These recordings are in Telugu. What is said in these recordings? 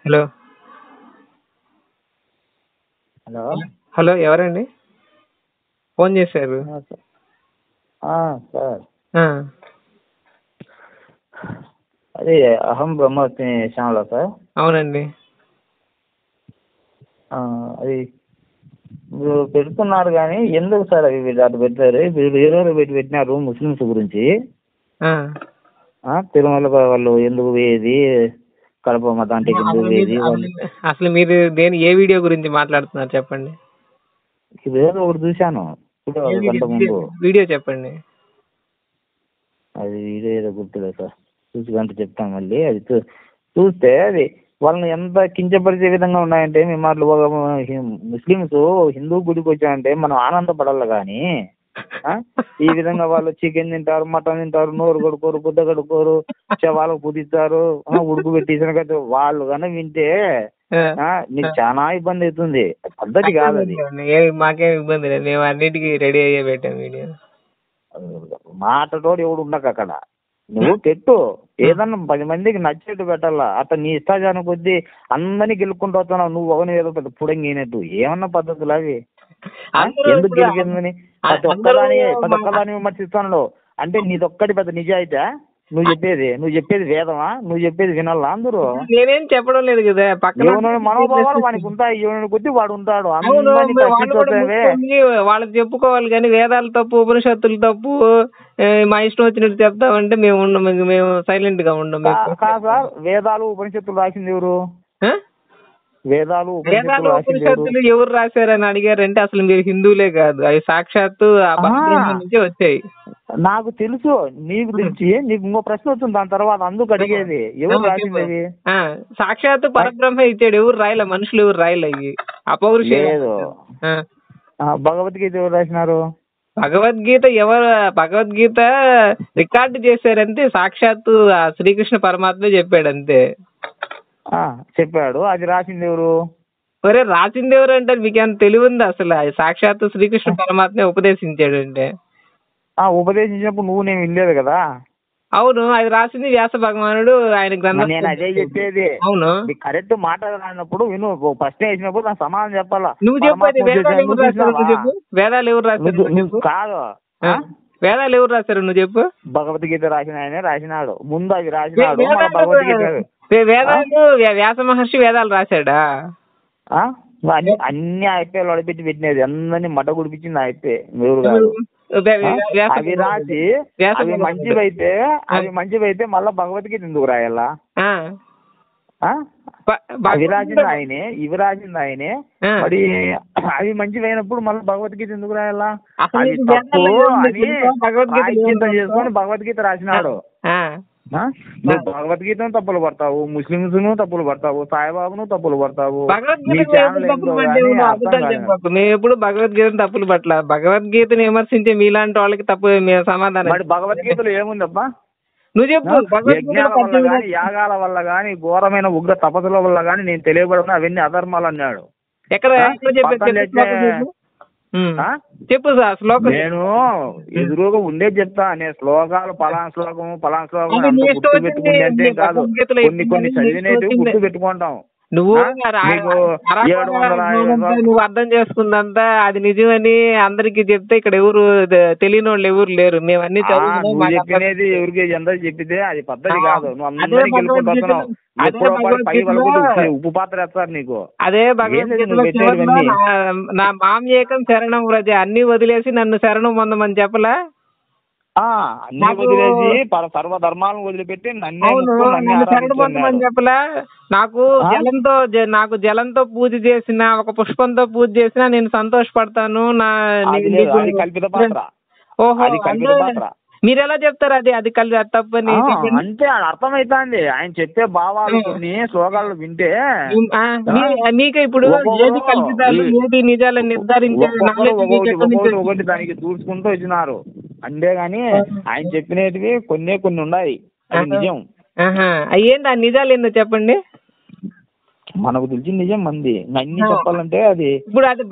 హలో హలో హలో ఎవరండి ఫోన్ చేశారు? సార్ ఆ, అదే అహం బ్రహ్మాస్మి ఛానల్ సార్. అవునండి. అది మీరు పెడుతున్నారు కానీ ఎందుకు సార్ అవి వీళ్ళు అటు పెట్టారు? వీళ్ళు ఏదో పెట్టినారు ముస్లిమ్స్ గురించి. ఆ, తిరుమల వాళ్ళు ఎందుకు పోయేది, కడప మతానికి ఎందుకు పోయేది వాళ్ళు. అసలు మీరు ఏ వీడియో గురించి మాట్లాడుతున్నారు చెప్పండి. ఇది ఏదో ఒకటి చూశాను ఇప్పుడు ఒక గంట ముందు. వీడియో చెప్పండి. అది వీడియో ఏదో గుర్తులేదు సార్, చూసి గంట చెప్తాను మళ్ళీ. అది చూస్తే అది వాళ్ళని ఎంత కించపరిచే విధంగా ఉన్నాయంటే, మీ మాటలు ముస్లిమ్స్ హిందూ గుడికి వచ్చాయంటే మనం ఆనందపడాలి కానీ ఈ విధంగా వాళ్ళు చికెన్ తింటారు, మటన్ తింటారు, నోరు కడుకోరు, గుద్ద కడుకోరు, శవాలకు పుదిస్తారు, ఉడుకు పెట్టేసిన కదా వాళ్ళు కానీ వింటే నీకు చాలా ఇబ్బంది అవుతుంది. పద్ధతి కాదు అది. మాకేం ఇబ్బంది లేదు, మేము అన్నిటికీ రెడీ అయ్యే పెట్టాం వీడియో. మాటతోడు ఎవడు ఉండక అక్కడ. నువ్వు పెట్టు, ఏదన్నా 10 మందికి నచ్చేట్టు పెట్టాలా. అట్లా నీ ఇష్టాజానం కొద్దీ అందరినీ గెలుక్కుంటూ వస్తున్నావు. నువ్వు ఒకని ఏదో పెద్ద పుడంగినట్టు ఏమన్నా పద్ధతులు అవి? ఎందుకు గెలిపిందని ప్రతి ఒక్కదాన్ని విమర్శిస్తాను అంటే నీదొక్కటి పెద్ద నిజాయితీ? నువ్వు చెప్పేది వేదమా? నువ్వు చెప్పేది వినాలా అందరూ? నేనేం చెప్పడం లేదు కదా. మనోభావాలు వానికి ఉంటాయి, ఎవరి కొద్ది వాడు ఉంటాడు. వాళ్ళకి చెప్పుకోవాలి కానీ వేదాలు తప్పు, ఉపనిషత్తులు తప్పు, మా ఇష్టం వచ్చినట్టు చెప్తామంటే మేము ఉండం, మేము సైలెంట్ గా ఉండం. కాదు సార్, వేదాలు ఉపనిషత్తులు రాసింది ఎవరు? వేదాలు ఉపనిషత్తులు ఎవరు రాశారని అడిగారంటే అసలు మీరు హిందువులే కాదు, అవి సాక్షాత్తు నుంచి వచ్చాయి. నాకు తెలుసు, నీకు తెలిసి నీకు ఇంకో ప్రశ్న వస్తుంది దాని తర్వాత, అందుకు అడిగేది ఎవరు రాసింది? సాక్షాత్తు పరబ్రహ్మ ఇచ్చాడు, ఎవరు రాయలే, మనుషులు ఎవరు రాయలే. అవి అపౌరుషేయం. భగవద్గీత ఎవరు రాసినారు? భగవద్గీత రికార్డు చేశారంతే, సాక్షాత్తు శ్రీకృష్ణ పరమాత్మే చెప్పాడు అంతే. చెప్పాడు, అది రాసింది ఎవరు? ఒరే రాసింది ఎవరు అంటే మీకేమైనా తెలివింది అసలు? సాక్షాత్తు శ్రీకృష్ణ పరమాత్మే ఉపదేశించాడు అంటే. ఉపదేశించినప్పుడు నువ్వు నేను వినలేదు కదా. అవును, అది రాసింది వ్యాస భగవానుడు, ఆయన గ్రంథం. నేను అదే చెప్పేది. అవును, కరెక్ట్ మాట్లాడినప్పుడు విను, ప్రశ్న వేసినప్పుడు నాకు సమాధానం చెప్పాలా. నువ్వు చెప్పేది వేదాలు ఎవరు రాశారు నువ్వు చెప్పు. వేదాలు ఎవరు రాశారు కాదు, వేదాలు ఎవరు రాశారు నువ్వు చెప్పు. భగవద్గీత రాసిన ఆయన రాసినాడు, ముందు అది రాసినాడు. వేదాలు వ్యాస మహర్షి వేదాలు రాశాడా? అన్ని అయిపోయి అడిపెట్టి పెట్టినది, అందరినీ మట గుడిపించింది అయిపోయి ఎవరు కాదు. అవి రాసి అవి మంచివైతే మళ్ళా భగవద్గీత ఎందుకు రాయాలా? అవి రాసింది ఆయనే, ఇవి రాసింది ఆయనే, మరి అవి మంచివైనప్పుడు మళ్ళీ భగవద్గీత ఎందుకు రాయాలా? అవి తప్పు అని ప్రాయశ్చిత్తం చేసుకొని భగవద్గీత రాసినాడు. నువ్వు భగవద్గీతను తప్పులు పడతావు, ముస్లింస్ ను తప్పులు పడతావు, సాయిబాబును తప్పులు పడతావు. మేము ఎప్పుడు భగవద్గీతను తప్పులు పట్ల, భగవద్గీతను విమర్శించే మీలాంటి వాళ్ళకి తప్పు సమాధానం. మరి భగవద్గీతలో ఏముందబ్బా? నువ్వు చెప్పు. యజ్ఞాల వల్ల గాని, యాగాల వల్ల గాని, ఘోరమైన ఉగ్ర తపస్సుల వల్ల గాని నేను తెలియబడను, అవన్నీ అధర్మాలు అన్నాడు. ఎక్కడ చెప్పు సార్ శ్లోకం. నేను ఎదురుగా ఉండే చెప్తా, నేను శ్లోకాలు పలానా శ్లోకం గుర్తు పెట్టుకుంటే అంటే కాదు, కొన్ని చదివినట్టు గుర్తు పెట్టుకుంటాం. నువ్వు అర్థం చేసుకుందంతా అది నిజమని అందరికి చెప్తే ఇక్కడ ఎవరు తెలియని వాళ్ళు ఎవరు లేరు. మేము అన్ని చెప్పినది ఎవరికి అందరికి చెప్పితే అది పద్ధతి కాదు. నువ్వు అందరినీ గెలుపుకుంటున్నావు, ఉప్పు పాత్ర వేస్తారు నీకు. అదే భగవద్గీతలో నా మామ్యేకం శరణం వ్రజ, అన్ని వదిలేసి నన్ను శరణం పొందమని చెప్పలా? అన్ని వదిలేసి సర్వధర్మాలను వదిలిపెట్టి శరణం పొందమని చెప్పలా? నాకు జలంతో పూజ చేసిన, ఒక పుష్పంతో పూజ చేసినా నేను సంతోషపడతాను. కల్పిత పాత్ర. ఓహో, మీరు ఎలా చెప్తారు అది తప్పని? అంటే అర్థమైతుంది ఆయన చెప్పే భావాలు. కొన్ని శ్లోకాలు వింటే మీకే ఇప్పుడు ఏది కల్పితాలు ఏది నిజాలని నిర్ధారించే ఒకటి దానికి దూసుకుంటూ వచ్చినారు. అంతేగాని ఆయన చెప్పినవి కొన్ని ఉన్నాయి, అది నిజం. అయ్యేంటి ఆ నిజాలు ఏందో చెప్పండి. మనకు తెలిసిన నిజం మంది అన్ని చెప్పాలంటే అది ఇప్పుడు అది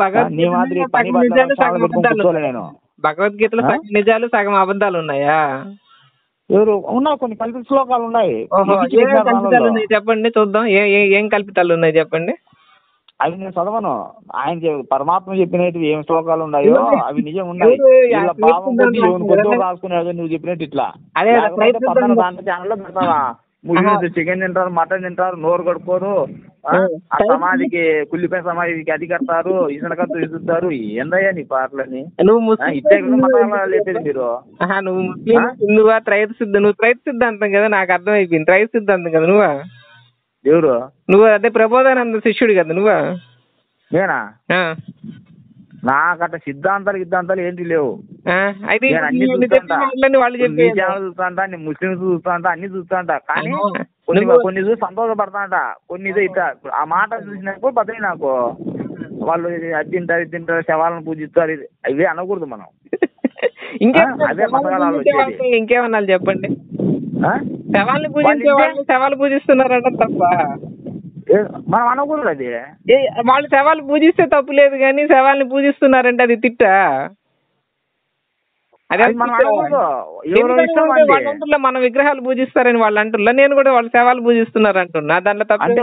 భగవద్గీతలో సగం నిజాలు సగం అబద్ధాలు ఉన్నాయా? ఎవరు ఉన్నాయి, కొన్ని కల్పిత శ్లోకాలు ఉన్నాయి. ఓహో, లిఖించి ఏ పెట్టినారు కల్పితాలు దానిలో. ఉన్నాయి చెప్పండి చూద్దాం. ఏం కల్పితాలు ఉన్నాయి చెప్పండి. అవి నేను చదవను. ఆయన పరమాత్మ చెప్పినట్టు ఏం శ్లోకాలు ఉన్నాయో అవి నిజం ఉన్నాయి. ఎవరు వీళ్ళ భావం కొద్ది ఎవరి కొద్దో రాసుకునేది నువ్వు చెప్పినట్టు ఇట్లా. అదే లేకపోతే పక్కన దాంట్లో ఛానల్లో పెడతావా, ముస్లింస్ చికెన్ తింటారు, మటన్ తింటారు, నోరు కడుక్కోరు, ఆ సమాధికి కుళ్ళిపోయిన సమాధికి అది కడతారు, ఇసునకత్తు ఇసుతారు. ఏందయ్యా నీ పాటలని? ఇట్టే మతాలు లేపేది మీరు. నువ్వు ముస్లిం హిందువా నువ్వు త్రైత సిద్ధాంతం కదా, నాకు అర్థమైపోయింది. త్రైత సిద్ధాంతం కదా నువ్వా? ఎవరు నువ్వు? అదే ప్రబోధానంద శిష్యుడు కదా నువ్వా? నేనా? నాకట్ట సిద్ధాంతాలు ఏంటి లేవు. అయితే అన్ని వాళ్ళు చెప్పి చూస్తాంట, ముస్లింస్ చూస్తాంట, అన్ని చూస్తాంట. కానీ కొన్ని చూసి సంతోషపడతాంట, కొన్ని ఇట్లా ఆ మాట చూసినప్పుడు బదిలీ నాకు వాళ్ళు అది తింటారు, ఇది తింటారు, శవాలను పూజిస్తారు, ఇవే అనకూడదు మనం. అదే పథకాలు ఇంకేమన్నా చెప్పండి. శవాలను పూజించే వాళ్ళు శవాలు పూజిస్తున్నారంట తప్ప మనం అనకూడదు. అది వాళ్ళు శవాలు పూజిస్తే తప్పు లేదు, కానీ శవాల్ని పూజిస్తున్నారంటే అది తిట్టా? అదే మన విగ్రహాలు పూజిస్తారని వాళ్ళు అంటున్నా, నేను కూడా వాళ్ళు శవాలు పూజిస్తున్నారు అంటున్నా. దాంట్లో తప్ప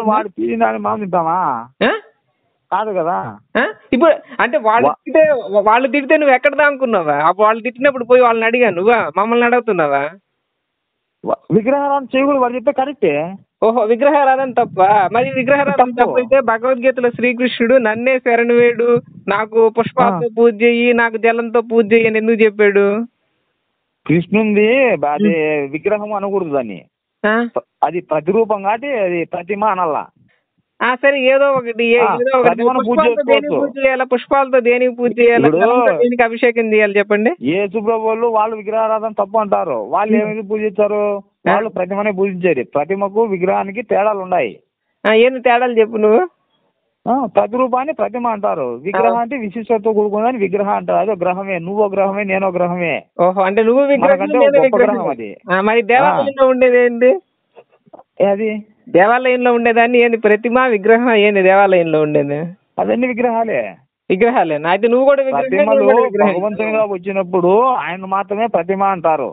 కాదు కదా. ఇప్పుడు అంటే వాళ్ళు తిడితే నువ్వు ఎక్కడ దానుకున్నావా? వాళ్ళు తిట్టినప్పుడు పోయి వాళ్ళని అడిగా, నువ్వా మమ్మల్ని అడుగుతున్నావా? విగ్రహారాధన చేయకూడదు వాళ్ళు చెప్తే కరెక్టే. ఓహో, విగ్రహారాధన తప్ప? మరి విగ్రహారాధన తప్పైతే భగవద్గీతలో శ్రీకృష్ణుడు నన్నే శరణు వేడు, నాకు పుష్పాలతో పూజ చెయ్యి, నాకు జలంతో పూజ చెయ్యి అని ఎందుకు చెప్పాడు? కృష్ణుంది అది విగ్రహం అనకూడదు దాన్ని, అది ప్రతిరూపం కాబట్టి అది ప్రతిమ అనల్లా. సరే, ఏదో ఒకటి పుష్పాలతో దేనికి పూజ చేయాలి, దేనికి అభిషేకం చేయాలి చెప్పండి. యేసు ప్రభువులు వాళ్ళు విగ్రహారాధన తప్పు అంటారు. వాళ్ళు ఏమైనా పూజించారు? వాళ్ళు ప్రతిమనే పూజించారు. ప్రతిమకు విగ్రహానికి తేడాలు ఉన్నాయి. ఏంది తేడాలు చెప్పు నువ్వు. ప్రతిరూపాన్ని ప్రతిమ అంటారు, విగ్రహం అంటే విశిష్టతో కూడుకుందని విగ్రహం అంటారు. అదో గ్రహమే, నువ్వో గ్రహమే, నేనో గ్రహమే. ఓహో, అంటే నువ్వు విగ్రహం అది. మరి దేవాలయంలో ఉండేది ఏంటి? అది దేవాలయంలో ఉండేదాన్ని ఏంది? ప్రతిమ, విగ్రహం ఏంది దేవాలయంలో ఉండేది? అవన్నీ విగ్రహాలేనా? అయితే నువ్వు కూడా భగవంతునిగా వచ్చినప్పుడు ఆయన మాత్రమే ప్రతిమ అంటారు.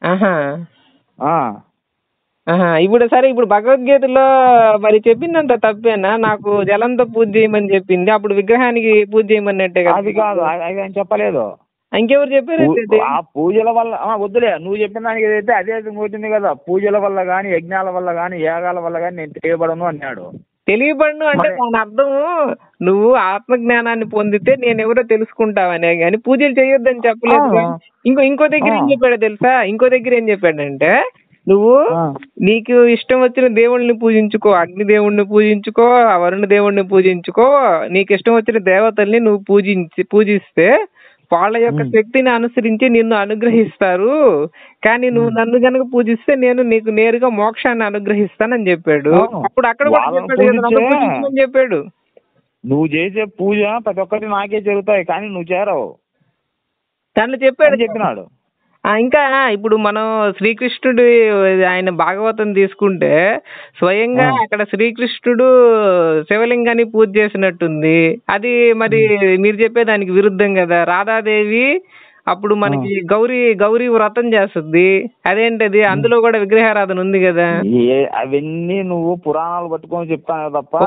ఇప్పుడు సరే, ఇప్పుడు భగవద్గీతలో మరి చెప్పిందంత తప్పేనా? నాకు జలంతో పూజ చేయమని చెప్పింది, అప్పుడు విగ్రహానికి పూజ చేయమన్నట్టే కదా. అది కాదు, అది ఆయన చెప్పలేదు. ఇంకెవరు చెప్పారు? ఆ పూజల వల్ల వద్దులే, నువ్వు చెప్పిన దానికి ఏదైతే అదే పోతుంది కదా. పూజల వల్ల గాని, యజ్ఞాల వల్ల గాని, యాగాల వల్ల గాని నేను తెలియబడను అన్నాడు. తెలియబడను అంటే దాని అర్థం నువ్వు ఆత్మజ్ఞానాన్ని పొందితే నేను ఎవరో తెలుసుకుంటావనే, కానీ పూజలు చేయొద్దని చెప్పలేదు. ఇంకో దగ్గర ఏం చెప్పాడో తెలుసా? ఇంకో దగ్గర ఏం చెప్పాడంటే, నువ్వు నీకు ఇష్టం వచ్చిన దేవుళ్ళని పూజించుకో, అగ్ని దేవుణ్ణి పూజించుకో, వరుణ దేవుణ్ణి పూజించుకో, నీకు ఇష్టం వచ్చిన దేవతల్ని నువ్వు పూజిస్తే వాళ్ళ యొక్క శక్తిని అనుసరించి నిన్ను అనుగ్రహిస్తారు, కానీ నువ్వు నన్ను గనక పూజిస్తే నేను నీకు నేరుగా మోక్షాన్ని అనుగ్రహిస్తానని చెప్పాడు. అప్పుడు అక్కడ చెప్పాడు, నువ్వు చేసే పూజ ప్రతి ఒక్కటి నాకే జరుగుతాయి, కానీ నువ్వు చేరవు దాంట్లో చెప్పాడు. ఇంకా ఇప్పుడు మనం శ్రీకృష్ణుడు ఆయన భాగవతం తీసుకుంటే స్వయంగా అక్కడ శ్రీకృష్ణుడు శివలింగాన్ని పూజ చేసినట్టుంది. అది మరి మీరు చెప్పేదానికి విరుద్ధం కదా. రాధాదేవి అప్పుడు మనకి గౌరీ వ్రతం చేస్తుంది, అదేంటది? అందులో కూడా విగ్రహారాధన ఉంది కదా. అవన్నీ నువ్వు పురాణాలు పట్టుకొని చెప్తాను తప్ప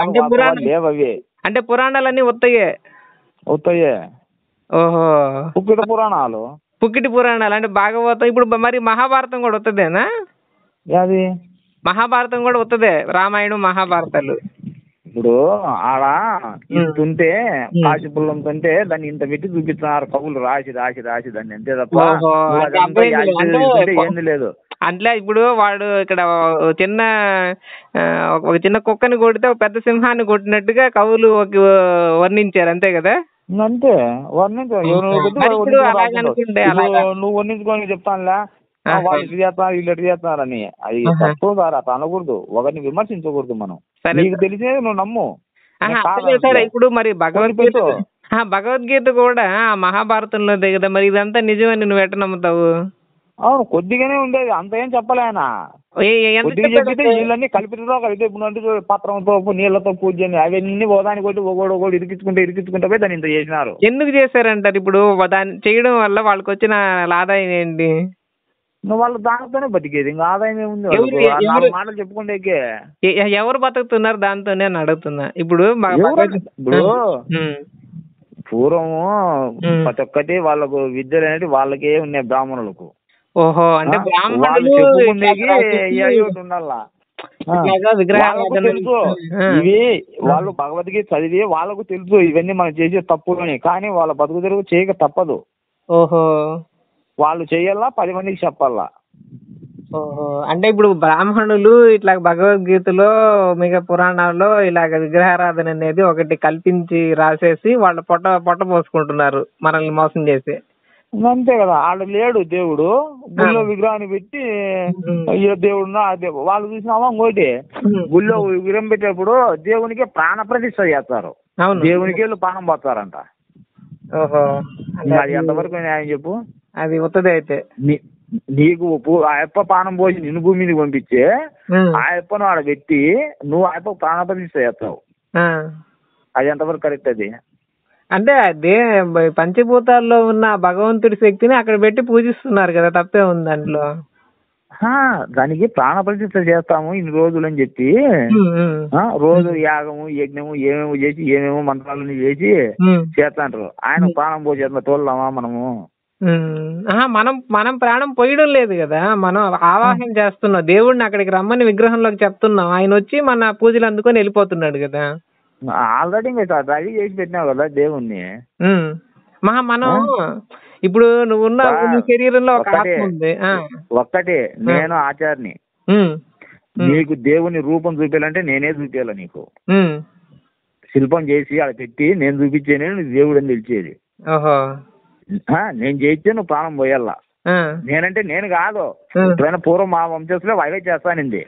అంటే పురాణాలన్నీ ఉత్తయే. ఓహో, పుక్కిటి పురాణాలు అంటే భాగవతం. ఇప్పుడు మరి మహాభారతం కూడా వస్తుందేనా? అది మహాభారతం కూడా వస్తుందే, రామాయణం మహాభారతాలు. ఇప్పుడు ఆడ ఇంతుంటే కాశీ పుల్లం తుంటే దాన్ని ఇంత పెట్టి చూపిస్తున్నారు కవులు, రాసి దాన్ని, అంతే తప్ప ఏంది లేదు. అంటే ఇప్పుడు వాడు ఇక్కడ ఒక చిన్న కుక్కని కొడితే ఒక పెద్ద సింహాన్ని కొట్టినట్టుగా కవులు వర్ణించారు, అంతే కదా. అంతే నువ్వు వర్ణించుకొని చెప్తానులే, వాళ్ళు ఇటు చేస్తున్నారు వీళ్ళు ఎటు చేస్తున్నారని. అది తప్పు సార్, అట్లా అనకూడదు. ఒకరిని విమర్శించకూడదు. మనం నీకు తెలిసే నువ్వు నమ్ము. సరే, ఇప్పుడు మరి భగవద్గీత కూడా మహాభారతంలో కదా, మరి ఇదంతా నిజమని నువ్వు ఎట్లా నమ్ముతావు? అవును, కొద్దిగానే ఉండేది, అంత ఏం చెప్పలే ఆయన. కొద్దిగా చెప్పితే వీళ్ళన్నీ కల్పితతో కలిపి ఇప్పుడు పత్రంతో నీళ్లతో పూజ చేయండి, అవన్నీ ఓదానికి కొట్టి ఒకడు ఇరికించుకుంటే పోయి దాన్ని ఇంత చేసినారు. ఎందుకు చేశారంటారు? ఇప్పుడు దాన్ని చేయడం వల్ల వాళ్ళకి వచ్చిన ఆదాయం ఏంటి? ఇంకా వాళ్ళు దాంతోనే బతికేది, ఇంకా ఆదాయం ఏముంది ఎవరు వాళ్ళకు? ఆ ఎవరు 4 మాటలు చెప్పుకుంటేకే ఎవరు బతుకుతున్నారు దాంతోనే అని అడుగుతున్నా. ఇప్పుడు ఇప్పుడు ఉమ్, పూర్వము ఉమ్. ప్రతి ఒక్కటి వాళ్ళకు విద్యలు అనేవి వాళ్ళకే ఉన్నాయి బ్రాహ్మణులకు. ఓహో, అంటే వాళ్ళు బ్రాహ్మణులు చెప్పుకునేకి ఇట్లాగా ఏదో ఒకటి ఉండాలా. ఇట్లాగా వాళ్ళకు విగ్రహారాధన. తెలుసు ఇవి, వాళ్ళు భగవద్గీత చదివి వాళ్ళకు తెలుసు ఇవన్నీ మనం చేసే తప్పులని, కానీ వాళ్ళ బతుకు తెరువు చేయక తప్పదు. ఓహో, వాళ్ళు చేయాలా, 10 మందికి చెప్పాలా. ఓహో, అంటే ఇప్పుడు బ్రాహ్మణులు ఇట్లా భగవద్గీతలో మిగతా పురాణాల్లో ఇలాగ విగ్రహారాధన అనేది ఒకటి కల్పించి రాసేసి వాళ్ళ పొట్ట పొట్ట పోసుకుంటున్నారు మనల్ని మోసం చేసి. అంతే కదా, ఆడ లేడు దేవుడు, గుళ్ళో విగ్రహాన్ని పెట్టి అయ్యో దేవుడు అదే వాళ్ళు చూసినామా. ఇంకోటి గుళ్ళో విగ్రహం పెట్టేప్పుడు దేవునికి ప్రాణ ప్రతిష్ఠ చేస్తారు, అవును, దేవునికి వీళ్ళు ప్రాణం పోతారంట. ఓహో, అది ఎంతవరకు న్యాయం చెప్పు? అది ఉత్తదే అయితే. నీకు ఆ అప్ప ప్రాణం పోసి నిన్ను భూమి మీదకి పంపించి ఆ అప్పను ఆడ పెట్టి నువ్వు ఆ అప్ప ప్రాణ ప్రతిష్ఠ చేస్తావు, అది ఎంతవరకు కరెక్ట్? అది అంటే అదే పంచభూతాల్లో ఉన్న భగవంతుడి శక్తిని అక్కడ పెట్టి పూజిస్తున్నారు కదా, తప్పే ఉంది దాంట్లో. దానికి ప్రాణ ప్రతిష్ఠ చేస్తాము ఇన్ని రోజులు అని చెప్పి రోజు యాగము యజ్ఞము ఏమేమో చేసి ఏమేమో మంత్రాలని చేసి చేస్తాంటారు. ఆయన ప్రాణం పోసేంత తోలమా మనము? మనం మనం ప్రాణం పోయడం లేదు కదా, మనం ఆవాహన చేస్తున్నాం దేవుడిని, అక్కడికి రమ్మని విగ్రహంలోకి చెప్తున్నాం, ఆయన వచ్చి మన పూజలు అందుకొని వెళ్ళిపోతున్నాడు కదా. ఆల్రెడీ రెడీ చేసి పెట్టినావు కదా దేవుణ్ణి. మనం ఇప్పుడు నువ్వున్న శరీరంలో ఒక ఆత్మ ఉంది. ఒక్కటే నేను ఆచార్ని, నీకు దేవుని రూపం చూపించాలంటే నేనే చూపించాల. నీకు శిల్పం చేసి అలా పెట్టి నేను చూపించేనే నువ్వు దేవుడు అని తెలిసేది. నేను చేయిస్తే నువ్వు ప్రాణం పోయాలా. నేనంటే నేను కాదు, ఎప్పుడైనా పూర్వం మా వంశస్థులో వైవే చేస్తానండి.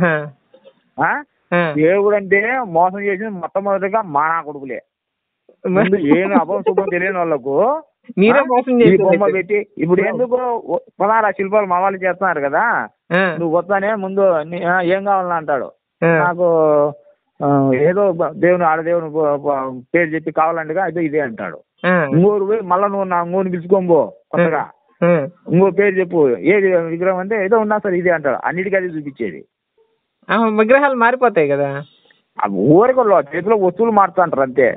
దేవుడు అంటే మోసం చేసింది మొట్టమొదటిగా మా నా కొడుకులే. ముందు ఏమి అభం శుభం తెలియని వాళ్ళకు ఈ బొమ్మ పెట్టి ఇప్పుడు ఎందుకు 16 శిల్పాలు మా వాళ్ళు చేస్తున్నారు కదా, నువ్వు వస్తానే ముందు ఏం కావాలని అంటాడు. నాకు ఏదో దేవుని ఆడదేవుని పేరు చెప్పి కావాలంటగా అదే ఇదే అంటాడు. ఇంకోరు పోయి మళ్ళీ నువ్వు నా ఇంకోని పిలుచుకోబో కొత్తగా ఇంకో పేరు చెప్పు, ఏది విగ్రహం అంటే ఏదో ఉన్నా సరే ఇదే అంటాడు. అన్నిటికీ అది చూపించేది. విగ్రహాలు మారిపోతాయి కదా, ఊరికల్లో చేతిలో వస్తువులు మారుతుంటారు అంతే.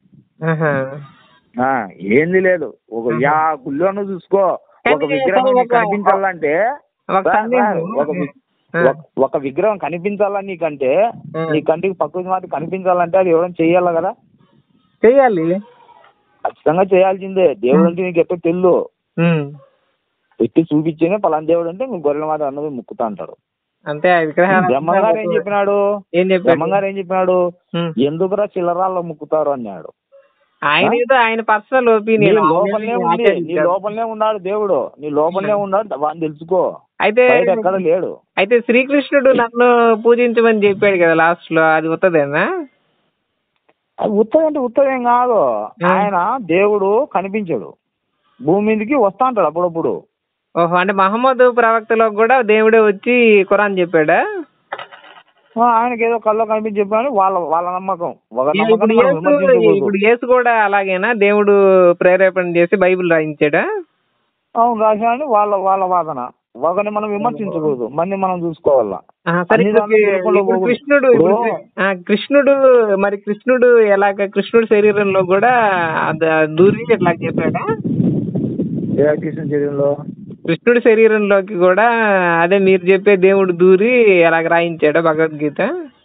ఏంది లేదు, ఒక గుళ్ళోనూ చూసుకో, ఒక విగ్రహం కనిపించాలంటే ఒక విగ్రహం కనిపించాలని నీకంటే నీ కంటికి పక్కన మాట కనిపించాలంటే అది ఎవరైనా చెయ్యాలి కదా. చెయ్యాలి, ఖచ్చితంగా చేయాల్సిందే. దేవుడు అంటే నీకు ఎప్పుడు తెలు పెట్టి చూపించేనే పలానా దేవుడు అంటే నువ్వు గొర్రెల మాట అన్నది ముక్కుతా అంటారు అంతే. బ్రహ్మంగారు ఏం చెప్పినాడు? బ్రహ్మంగారు ఏం చెప్పినాడు? ఎందుకురా చిల్లరాల్లో ముక్కుతారు అన్నాడు. ఆయన పర్సనల్ ఒపీనియన్. నీ లోపలనే ఉన్నాడు దేవుడు, నీ లోపలనే ఉన్నాడు, వాడిని తెలుసుకో. అయితే ఎక్కడ లేడు. అయితే శ్రీకృష్ణుడు నన్ను పూజించమని చెప్పాడు కదా లాస్ట్ లో, అది ఉత్తదేనా? అది ఉత్తదంటే ఉత్తదేం కాదు. ఆయన దేవుడు కనిపించాడు, భూమి మీదకి వస్తా అంటాడు అప్పుడప్పుడు. ఓహో, అంటే మహమ్మద్ ప్రవక్తలో కూడా దేవుడే వచ్చి ఖురాన్ చెప్పాడా? ఆయనకి ఏదో కల్లో కనిపించి చెప్పాడు, వాళ్ళ నమ్మకం. ఇప్పుడు యేసు కూడా అలాగేనా, దేవుడు ప్రేరేపణ చేసి బైబిల్ రాయించాడా? అవును, రాశాడని వాళ్ళ వాదన. ఒకరిని మనం విమర్శించకూడదు, మంది మనం చూసుకోవాలా. కృష్ణుడు ఎలాగ, కృష్ణుడు శరీరంలో కూడా దూరి ఎట్లా చెప్పాడా? కృష్ణ శరీరంలో, కృష్ణుడి శరీరంలోకి కూడా అదే మీరు చెప్పే దేవుడు దూరి ఎలాగ రాయించాడా భగవద్గీత?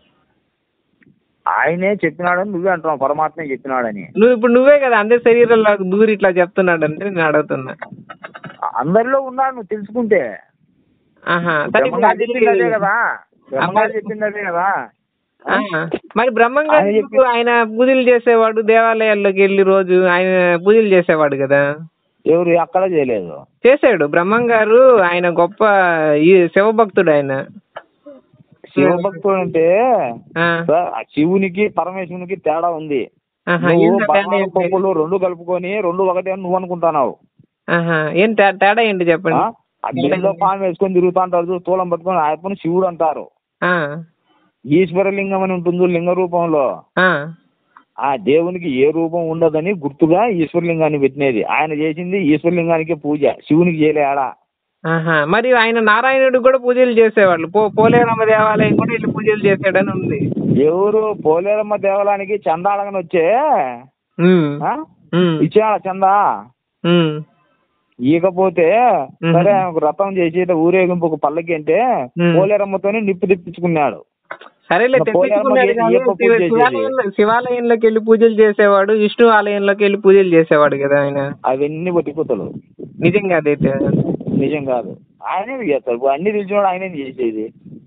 ఆయనే చెప్పినాడని నువ్వే అంటున్నావు, పరమాత్మే చెప్పినాడని. నువ్వే కదా అందరి శరీరంలో దూరి ఇట్లా చెప్తున్నాడు అంటే నేను అడుగుతున్నా. అందరిలో ఉన్నాడు, నువ్వు తెలుసుకుంటే. చెప్పింది అదే కదా, చెప్పింది అదే కదా. మరి బ్రహ్మంగారు ఆయన పూజలు చేసేవాడు, దేవాలయాల్లోకి వెళ్ళి రోజు ఆయన పూజలు చేసేవాడు కదా. ఎవరు అక్కడ చేయలేదు? చేశాడు బ్రహ్మంగారు. ఆయన గొప్ప శివభక్తుడు. ఆయన శివభక్తుడు అంటే శివునికి పరమేశ్వరునికి తేడా ఉంది. పప్పులు రెండు కలుపుకొని రెండు ఒకటే నువ్వు అనుకుంటున్నావు. ఏం తేడా ఏంటి చెప్పండి. అగ్నిలో పాన్ వేసుకొని తిరుగుతా అంటారు, తూలం పట్టుకొని ఆయప్పని శివుడు అంటారు. ఈశ్వరలింగం అని ఉంటుంది లింగ రూపంలో. ఆ దేవునికి ఏ రూపం ఉండదని గుర్తుగా ఈశ్వరలింగాన్ని పెట్టినది. ఆయన చేసింది ఈశ్వరలింగానికి పూజ, శివునికి చేయలే ఆడ. మరి ఆయన నారాయణుడు కూడా పూజలు చేసేవాళ్ళు. పోలేరమ్మ దేవాలయం కూడా వెళ్ళి పూజలు చేసాడని ఉంది. ఎవరు పోలేరమ్మ దేవాలయానికి చందా అడగని వచ్చే ఇచ్చేయాల చందా. ఇకపోతే సరే వ్రతం చేసి ఊరేగింపు ఒక పల్లకి అంటే పోలేరమ్మతోనే నిప్పు తెప్పించుకున్నాడు. సరేలే, శివాలయంలోకి వెళ్ళి పూజలు చేసేవాడు, విష్ణు ఆలయంలోకి వెళ్ళి పూజలు చేసేవాడు కదా ఆయన. అవన్నీ పట్టిపోతాడు. నిజంగా అదైతే నిజం కాదు, ఆయనే చేస్తాడు. అన్ని తెలిసినవాడు ఆయనే చేసేది.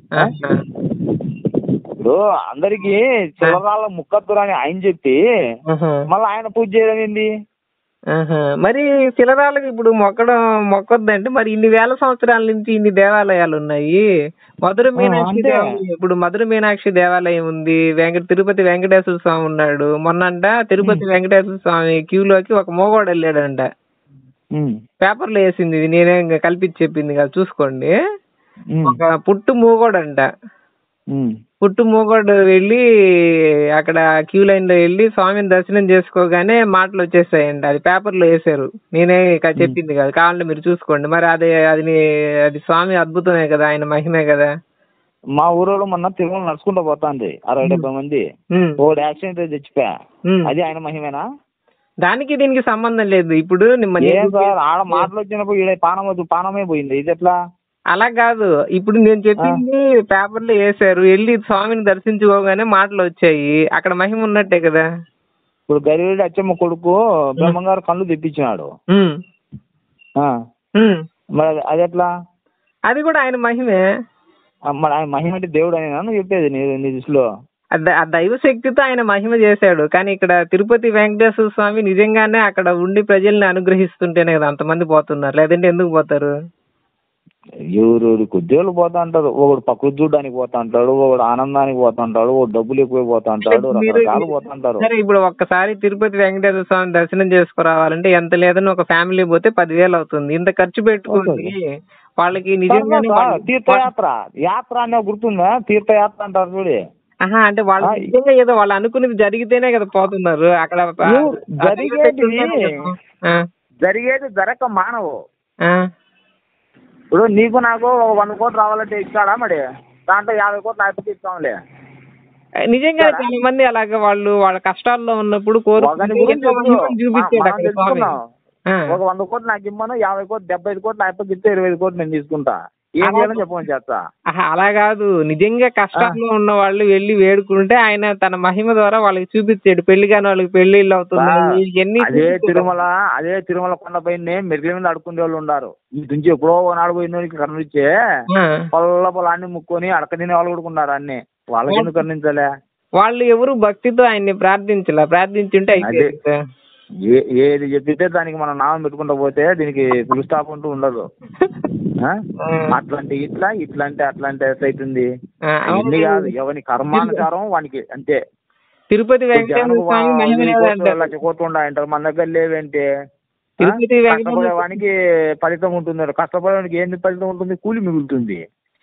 ఇప్పుడు అందరికి చివరాల ముక్కద్దురు అని ఆయన చెప్పి మళ్ళీ ఆయన పూజ చేయడం ఏంది? మరి శిలరాలకు ఇప్పుడు మొక్కొద్దంటే మరి ఇన్ని వేల సంవత్సరాల నుంచి ఇన్ని దేవాలయాలు ఉన్నాయి. మధుర మీనాక్షి ఇప్పుడు మధుర మీనాక్షి దేవాలయం ఉంది, తిరుపతి వెంకటేశ్వర స్వామి ఉన్నాడు. మొన్నంట తిరుపతి వెంకటేశ్వర స్వామి క్యూలోకి ఒక మోగోడు వెళ్ళాడంట. పేపర్లో వేసింది, నేనే కల్పించి చెప్పింది కదా, చూసుకోండి. ఒక పుట్టు మూగోడంట. పుట్టు మూగోడు వెళ్ళి అక్కడ క్యూ లైన్ లో వెళ్ళి స్వామిని దర్శనం చేసుకోగానే మాటలు వచ్చేసాయండి. అది పేపర్లో వేసారు, నేనే చెప్పింది కదా, కావాలంటే మీరు చూసుకోండి. మరి అది స్వామి అద్భుతమే కదా, ఆయన మహిమే కదా. మా ఊరోళ్ళు మొన్న తిరుమల నడుచుకుంటూ పోతాంది 60-70 మంది, ఒకటి యాక్సిడెంట్ చచ్చిపోయా. అది ఆయన మహిమేనా? దానికి దీనికి సంబంధం లేదు. ఇప్పుడు ఆడ మాటలు వచ్చినప్పుడు ఈడ పానమే పోయింది, ఇది ఎట్లా? అలా కాదు, ఇప్పుడు నేను చెప్పింది పేపర్లో వేసారు, వెళ్ళి స్వామిని దర్శించుకోగానే మాటలు వచ్చాయి, అక్కడ మహిమ ఉన్నట్టే కదా. ఇప్పుడు గరివేడి అచ్చమ్మ కొడుకు బ్రహ్మంగారు కళ్ళు తెప్పించినాడు, మరి అది ఎట్లా? అది కూడా ఆయన మహిమే. మరి ఆయన మహిమ అంటే దేవుడు అని నువ్వు చెప్పేది నీ దృష్టిలో? ఆ దైవ శక్తితో ఆయన మహిమ చేశాడు. కానీ ఇక్కడ తిరుపతి వెంకటేశ్వర స్వామి నిజంగానే అక్కడ ఉండి ప్రజల్ని అనుగ్రహిస్తుంటేనే కదా అంతమంది పోతున్నారు, లేదంటే ఎందుకు పోతారు? ఎవరు కొద్దిగా పోతా అంటారు, ఒకడు ప్రకృతి చూడడానికి పోతా అంటాడు, ఒకడు ఆనందానికి పోతా అంటాడు, ఒకడు డబ్బులు ఎక్కువ పోతా అంటాడు, రకరకాలు పోతా అంటారు. సరే, ఇప్పుడు ఒక్కసారి తిరుపతి వెంకటేశ్వర స్వామి దర్శనం చేసుకురావాలంటే ఎంత లేదని ఒక ఫ్యామిలీ పోతే 10,000 అవుతుంది. ఇంత ఖర్చు పెట్టుకుంది వాళ్ళకి నిజంగానే. యాత్ర అనే గుర్తుందా? తీర్థయాత్ర అంటారు చూడు. అంటే వాళ్ళు నిజంగా ఏదో వాళ్ళు అనుకునేది జరిగితేనే కదా పోతున్నారు. అక్కడ జరిగేది జరగక మానవు. ఇప్పుడు నీకు నాకు 100 కోట్లు రావాలంటే ఇస్తాడా? మరి దాంట్లో 50 కోట్లు అయిపోతే ఇస్తాంలే. నిజంగా చాలా మంది అలాగే వాళ్ళ కష్టాల్లో ఉన్నప్పుడు చూపించాడు. ఒక 100 కోట్లు నాకు ఇమ్మను, 50 కోట్లు 75 కోట్లు అయిపోతే 25 కోట్లు నేను తీసుకుంటా. ఏం చేయాలని చెప్పమని చేస్తా. అలా కాదు, నిజంగా కష్టాల్లో ఉన్న వాళ్ళు వెళ్ళి వేడుకుంటే ఆయన తన మహిమ ద్వారా వాళ్ళకి చూపించాడు. పెళ్లి కాని వాళ్ళకి పెళ్లిళ్ళు అవుతున్నాయి. అదే తిరుమల కొండపైన మెరుగుల మీద అడుక్కునే వాళ్ళు ఉన్నారు. ఈ నుంచి ఎప్పుడో నాడు పోయిన కరుణించే పొలాన్ని ముక్కొని అడక తినే వాళ్ళు కూడా ఉన్నారు. అన్ని వాళ్ళకి ఎందుకు కరుణించాలే? వాళ్ళు ఎవరు భక్తితో ఆయన్ని ప్రార్థించుంటే అయితే ఏది చెప్పితే దానికి మనం నామం పెట్టుకుంటూ పోతే దీనికి ఫుల్ స్టాప్ అంటూ ఉండదు. అట్లాంటి ఇట్లా అంటే అట్లా అంటే ఎట్లయితుంది? ఇన్ని కాదు, ఎవరి కర్మానుసారం వానికి అంతే. తిరుపతి లక్ష కోట్లు ఉన్నాయంటారు, మన దగ్గర లేవంటే. కష్టపడేవానికి ఫలితం ఉంటుంది, కష్టపడేవానికి ఏంది ఫలితం ఉంటుంది? కూలి మిగులుతుంది.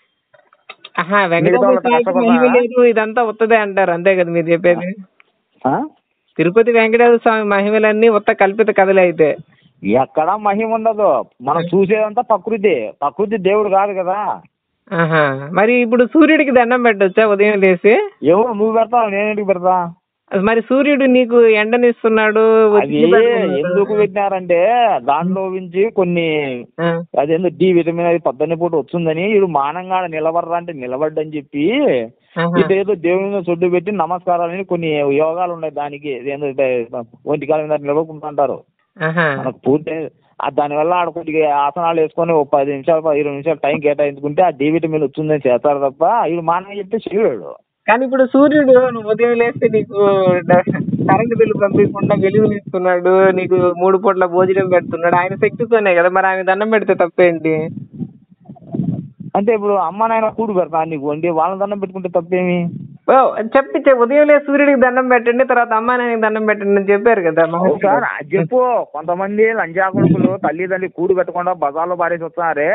ఇదంతా వస్తుందే అంటారు, అంతే కదా మీరు చెప్పేది? తిరుపతి వెంకటేశ్వర స్వామి మహిమలన్నీ ఉత్త కల్పిత కథలే. అయితే ఎక్కడా మహిమ ఉండదు, మనం చూసేదంతా ప్రకృతి దేవుడు కాదు కదా. మరి ఇప్పుడు సూర్యుడికి దండం పెట్టొచ్చా ఉదయం లేసి? ఎవరు నువ్వు పెడతావు, నేను ఎందుకు పెడతా? మరి సూర్యుడు నీకు ఎండనిస్తున్నాడు. ఎందుకు పెట్టినారంటే దాంట్లో నుంచి కొన్ని అదేందో డి విటమిన్ అది పొద్దున్న పూట వచ్చిందని వీడు మానంగా నిలబడరా నిలబడ్డని చెప్పి ఇదేదో దేవుని సొడ్డు పెట్టి నమస్కారాలని కొన్ని యోగాలు ఉన్నాయి. దానికి ఒంటి కాలం మీద నిలబడుకుంటుంటారు. మనకు పూర్తి దానివల్ల ఆడ కొద్దిగా ఆసనాలు వేసుకొని 10 నిమిషాలు 20 నిమిషాలు టైం కేటాయించుకుంటే ఆ డి విటమిన్ వచ్చిందని చేస్తారు తప్ప వీడు మానంగా చెప్తే చేయడు. కానీ ఇప్పుడు సూర్యుడు నువ్వు ఉదయం లేస్తే నీకు కరెంటు బిల్లు పంపించకుండా వెలుగులు ఇస్తున్నాడు, నీకు 3 పూట్ల భోజనం పెడుతున్నాడు, ఆయన శక్తితోనే కదా. మరి ఆయన దండం పెడితే తప్పేంటి? అంటే ఇప్పుడు అమ్మ నాయన కూడు పెడతా నీకు వండి, వాళ్ళని దండం పెట్టుకుంటే తప్పేమి? చెప్పించే ఉదయం లేదు సూర్యుడికి దండం పెట్టండి, తర్వాత అమ్మ నాయనకి దండం పెట్టండి అని చెప్పారు కదా. సార్ అది చెప్పు. కొంతమంది లంజా కొడుకులు తల్లిదండ్రులు కూడు పెట్టకుండా బజార్లో పారేసి వస్తున్నారే,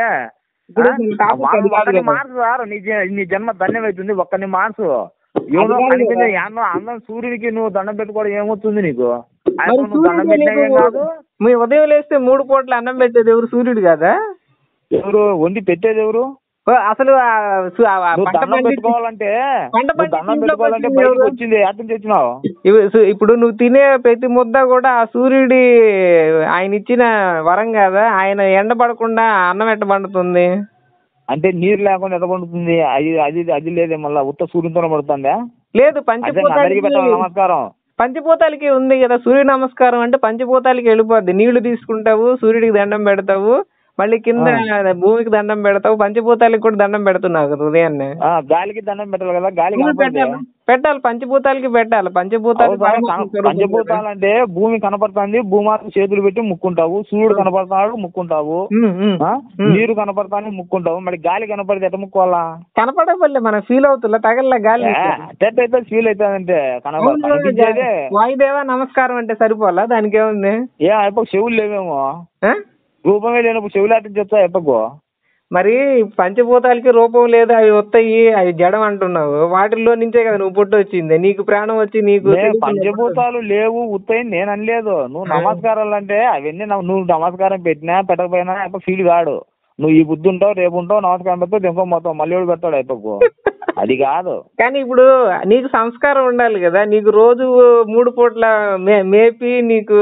మార్చు సార్. నీ జన్మ ధన్యమవుతుంది, ఒక్కరిని మార్చు. ఏమో కనిపించే అందరం సూర్యుడికి నువ్వు దండం పెట్టుకోవడం ఏమవుతుంది నీకు? నువ్వు దండం పెట్టినా కాదు. మీ ఉదయం లేస్తే 3 పూట్ల అన్నం పెట్టేది ఎవరు? సూర్యుడు కదా. ఎవరు వండి పెట్టేది ఎవరు? అసలు నువ్వు దండం పెట్టుకోవాలంటే బయటకు వచ్చింది అర్థం తెచ్చినావు. ఇప్పుడు నువ్వు తినే ప్రతి ముద్ద కూడా ఆ సూర్యుడి ఆయన ఇచ్చిన వరం కదా. ఆయన ఎండబడకుండా అన్నం ఎట్ట పండుతుంది? అంటే నీరు లేకుండా ఎట్ట పండుతుంది? అది లేదే, మళ్ళీ ఉత్త సూర్యునితో పడుతుందా? లేదు, నమస్కారం పంచభూతాలకి ఉంది కదా సూర్య నమస్కారం. అంటే పంచభూతాలకి వెళ్ళిపోద్ది. నీళ్లు తీసుకుంటావు, సూర్యుడికి దండం పెడతావు, మళ్ళీ కింద భూమికి దండం పెడతావు, పంచభూతాలకి కూడా దండం పెడుతున్నావు కదా ఉదయాన్నే. గాలికి దండం పెట్టాలి కదా, గాలి పెట్టాలి, పంచభూతాలకి పెట్టాలి. పంచభూతాలు అంటే భూమి కనపడుతుంది, భూమాత చేతులు పెట్టి ముక్కుంటావు, సూర్యుడు కనపడతాడు ముక్కుంటావు, నీరు కనపడతాను ముక్కుంటావు, మరి గాలి కనపడితే ఎట్ట ముక్కోవాలా? కనపడలే, మనం ఫీల్ అవుతున్నా తగల గాలి అయితే ఫీల్ అవుతుందంటే కనపడేదే. వాయుదేవా నమస్కారం అంటే సరిపోలా? దానికి ఏముంది? అయిపో చెవులు లేవేమో, రూపమే లేనప్పుడు చెవులు అట్ట చెప్తా ఎప్పకో. మరి పంచభూతాలకి రూపం లేదు, అవి వస్తాయి, అవి జడం అంటున్నావు. వాటిల్లో నుంచే కదా నువ్వు పుట్టి వచ్చింది, నీకు ప్రాణం వచ్చి నీకు. పంచభూతాలు లేవు ఉత్తాయి నేను అనలేదు. నువ్వు నమస్కారాలు అంటే అవన్నీ నువ్వు నమస్కారం పెట్టినా పెట్టకపోయినా అయిపో ఫీల్ కాడు. నువ్వు ఈ బుద్ధి ఉంటావు, రేపు ఉంటావు, నమస్కారం పెడతావు, ఇంకో మొత్తం మళ్ళీ పెడతాడు అయిపోకు. అది కాదు. కానీ ఇప్పుడు నీకు సంస్కారం ఉండాలి కదా. నీకు రోజు 3 పూట్ల మేపి నీకు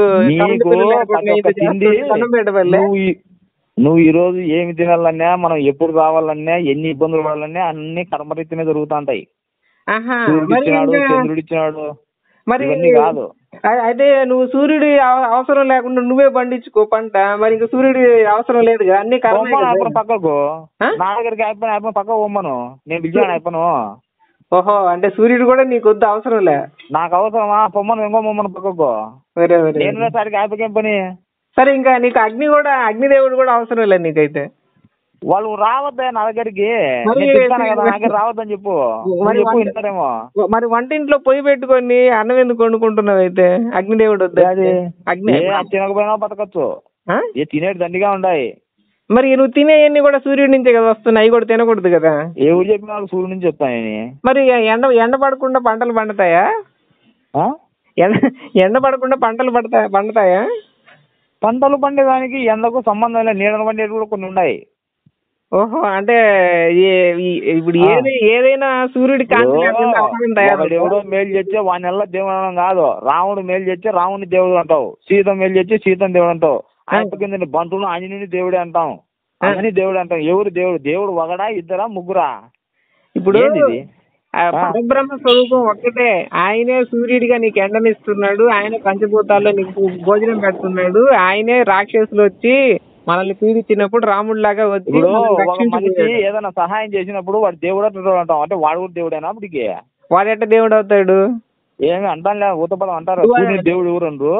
నువ్వు ఈ రోజు ఏమి తినాలన్నా, మనం ఎప్పుడు రావాలన్నా, ఎన్ని ఇబ్బందులు పడాలన్నా అన్ని కర్మరీతినే జరుగుతూ ఉంటాయి. చంద్రుడు ఇచ్చినాడు మరి కాదు. అయితే నువ్వు సూర్యుడి అవసరం లేకుండా నువ్వే పండించుకో పంట. మరి ఇంకా సూర్యుడి అవసరం లేదు కదా, అన్ని పక్కకు నా దగ్గరికి అయిపోయిన పక్క పోమ్మను, నేను బిజీ అయిపోను. ఓహో, అంటే సూర్యుడు కూడా నీకు వద్దు, అవసరం లే. నాకు అవసరమా? పొమ్మను, ఇంకో పొమ్మను పక్కకు. నేను సరికి అయిపోకేం పని. సరే, ఇంకా నీకు అగ్నిదేవుడు కూడా అవసరం లేదు నీకైతే. వాళ్ళు రావద్దా నా దగ్గరికి? కదా నా దగ్గర రావద్దని చెప్పు. వింటారేమో. మరి వంటింట్లో పొయ్యి పెట్టుకొని అన్నం ఎందుకు వండుకుంటున్నావు అయితే? అగ్నిదేవుడు వద్దా? అగ్ని తినకపోయినా బతకచ్చు, తినేటి దండిగా ఉన్నాయి. మరి నువ్వు తినేవన్నీ కూడా సూర్యుడి నుంచే కదా వస్తున్నాయి, అవి కూడా తినకూడదు కదా. ఎవరు చెప్పిన సూర్యుడి నుంచి వస్తాయని. మరి ఎండ పడకుండా పంటలు పండుతాయా? ఎండ పడకుండా పంటలు పండుతాయా? పంటలు పండేదానికి ఎండకు సంబంధం లేదు, నీడలు పండేవి కూడా కొన్ని ఉన్నాయి. ఓహో, అంటే ఇప్పుడు ఏదైనా సూర్యుడి ఎవడో మేలు చేస్తే వాని వల్ల దేవుడు అనడం కాదు. రాముడు మేలు చేస్తే రాముని దేవుడు అంటావు, సీత మేలు చేస్తే సీతని దేవుడు అంటావు, ఆయన కింద బంటును ఆంజనేయుని దేవుడే అంటాం, అని దేవుడు అంటాం. ఎవరు దేవుడు? దేవుడు ఒకడా, ఇద్దరా, ముగ్గురా? ఇప్పుడు పరబ్రహ్మ స్వరూపం ఒక్కటే. ఆయనే సూర్యుడిగా నీకు ఎండనిస్తున్నాడు, ఆయన పంచభూతాల్లో నీకు భోజనం పెడుతున్నాడు, ఆయనే రాక్షసులు వచ్చి మనల్ని పీడించినప్పుడు రాముడిలాగా వచ్చి మనిషి ఏదైనా సహాయం చేసినప్పుడు వాడు దేవుడు అంటాం. అంటే వాడు కూడా దేవుడేనా? అప్పటికి వాడెట్ట దేవుడు అవుతాడు? ఏమి అంటాను, ఊతపదం అంటారు. దేవుడు ఎవరు?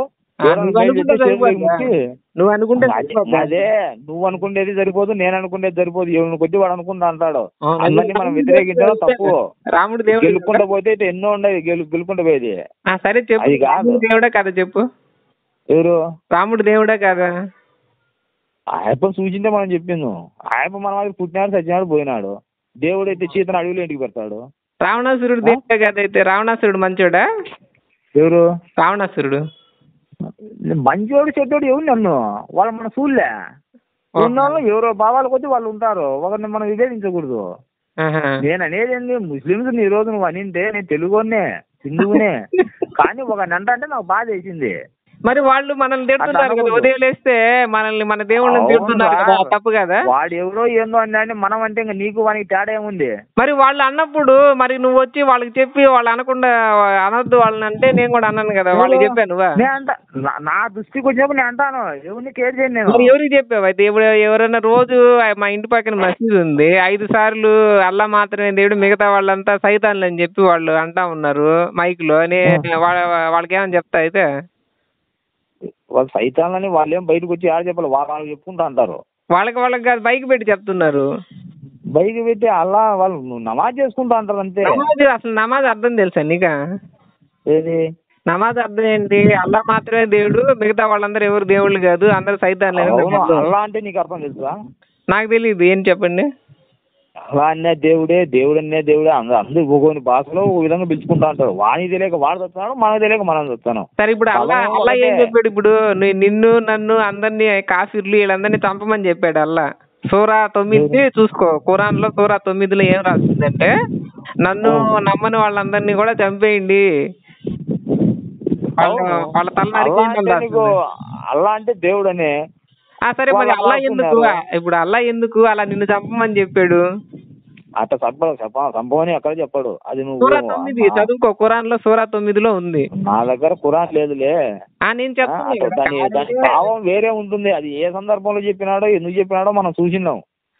నువ్వు అనుకుంటే అదే, నువ్వు అనుకునేది సరిపోదు, నేను అనుకునేది సరిపోదు, ఎవరిని కొద్ది వాడు అనుకుంటా అంటాడు. అందరినీ మనం వ్యతిరేకించడం తప్పు. రాముడు దేవుడు గెలుపుకుంటూ పోతే ఎన్నో ఉండేది, గెలుపుకుంటూ పోయేది. సరే చెప్పు, అది కాదు. దేవుడే కదా చెప్పు. ఎవరు? రాముడు దేవుడే కదా? ఆయప్ప సూచింటే మనం చెప్పింది. ఆయప్ప మన వాళ్ళకి పుట్టినాడు, సచ్చినాడు, పోయినాడు. దేవుడు అయితే సీతను అడవిలో ఇంటికి పెడతాడు. రావణాసురుడు దేవుడే కదా అయితే? రావణాసురుడు మంచోడా? ఎవరు? రావణాసురుడు మంచోడు చెడ్డోడు ఎవరు? నన్ను వాళ్ళు మన చూడలే ఉన్న ఎవరో భావాల కొద్ది వాళ్ళు ఉంటారు, ఒకరిని మనం విభేదించకూడదు. నేను అనేది ఏంది, ముస్లింస్ ఈ రోజు నువ్వు అనింటే నేను తెలుగునే, హిందువునే, కానీ ఒక నంట అంటే నాకు బాధ వేసింది. మరి వాళ్ళు మనల్ని తిడుతున్నారు కదా, ఉదయం లేస్తే మనల్ని మన దేవుళ్ళని తిడుతున్నారు కదా, తప్పు కదా? వాడు ఎవరో ఏందో అని మనం అంటే ఇంకా నీకు వానికి తేడా ఏముంది? మరి వాళ్ళు అన్నప్పుడు మరి నువ్వు వచ్చి వాళ్ళకి చెప్పి వాళ్ళు అనకుండా అనొద్దు వాళ్ళని అంటే నేను కూడా అన్నాను కదా, వాళ్ళకి చెప్పాను. నా దృష్టికి వచ్చినప్పుడు నేను అంటాను, ఎవరిని కేర్ చేయను నేను. మరి ఎవరికి చెప్పావు అయితే? ఇప్పుడు ఎవరైనా రోజు మా ఇంటి పక్కన మసీదు ఉంది, 5 సార్లు అల్లా మాత్రమే దేవుడు, మిగతా వాళ్ళంతా సైతాన్లు అని చెప్పి వాళ్ళు అంటా ఉన్నారు మైక్ లో. వాళ్ళకి ఏమని చెప్తా అయితే? వాళ్ళు సైతాన్లని వాళ్ళు ఏం బయటకు వచ్చి ఆడ చెప్పాలి, వాళ్ళు చెప్పుకుంటా అంటారు. వాళ్ళకి కాదు, బైక్ పెట్టి చెప్తున్నారు. బైక్ పెట్టి అలా వాళ్ళు నమాజ్ చేసుకుంటా అంటారు అంతే. అసలు నమాజ్ అర్థం తెలుసా నీకు? ఏది నమాజ్ అర్థం ఏంటి? అల్లా మాత్రమే దేవుడు, మిగతా వాళ్ళందరూ ఎవరు దేవుళ్ళు కాదు, అందరు సైతాన్లు. అల్లా అంటే నీకు అర్థం తెలుసా? నాకు తెలియదు, ఏం చెప్పండి. అలా అన్నే దేవుడే, దేవుడు అన్నే దేవుడే, అందరూ ఒక్కొని భాషలో ఒక విధంగా పిలుచుకుంటా ఉంటారు. వానికి తెలియక వాడు చస్తున్నాడు, మనకు తెలియక మనం చస్తాను. సరే, ఇప్పుడు అల్లా ఏం చెప్పాడు? ఇప్పుడు నిన్ను నన్ను అందరినీ కాఫీర్లు వీళ్ళందరినీ చంపమని చెప్పాడు అల్లా. సూరా 9 చూసుకో. ఖురాన్ లో సూరా 9లో ఏం రాసిందంటే, నన్ను నమ్మని వాళ్ళందరినీ కూడా చంపేయండి, వాళ్ళ తల నరికేయండి అని రాసింది. అల్లా అంటే దేవుడనే. సరే, మరి అల్లా ఎందుకు, ఇప్పుడు అల్లా ఎందుకు అలా నిన్ను చంపమని చెప్పాడు? అట్లా చంపమని ఎక్కడ చెప్పాడు? అది నువ్వు సూరా 9 చదువుకో, ఖురాన్ లో సూరా 9లో ఉంది. నా దగ్గర ఖురాన్ లేదులే. నేను చెప్తాను, దాని భావం వేరే ఉంటుంది. అది ఏ సందర్భంలో చెప్పినాడో ఎందుకు చెప్పినాడో మనం చూసినాం.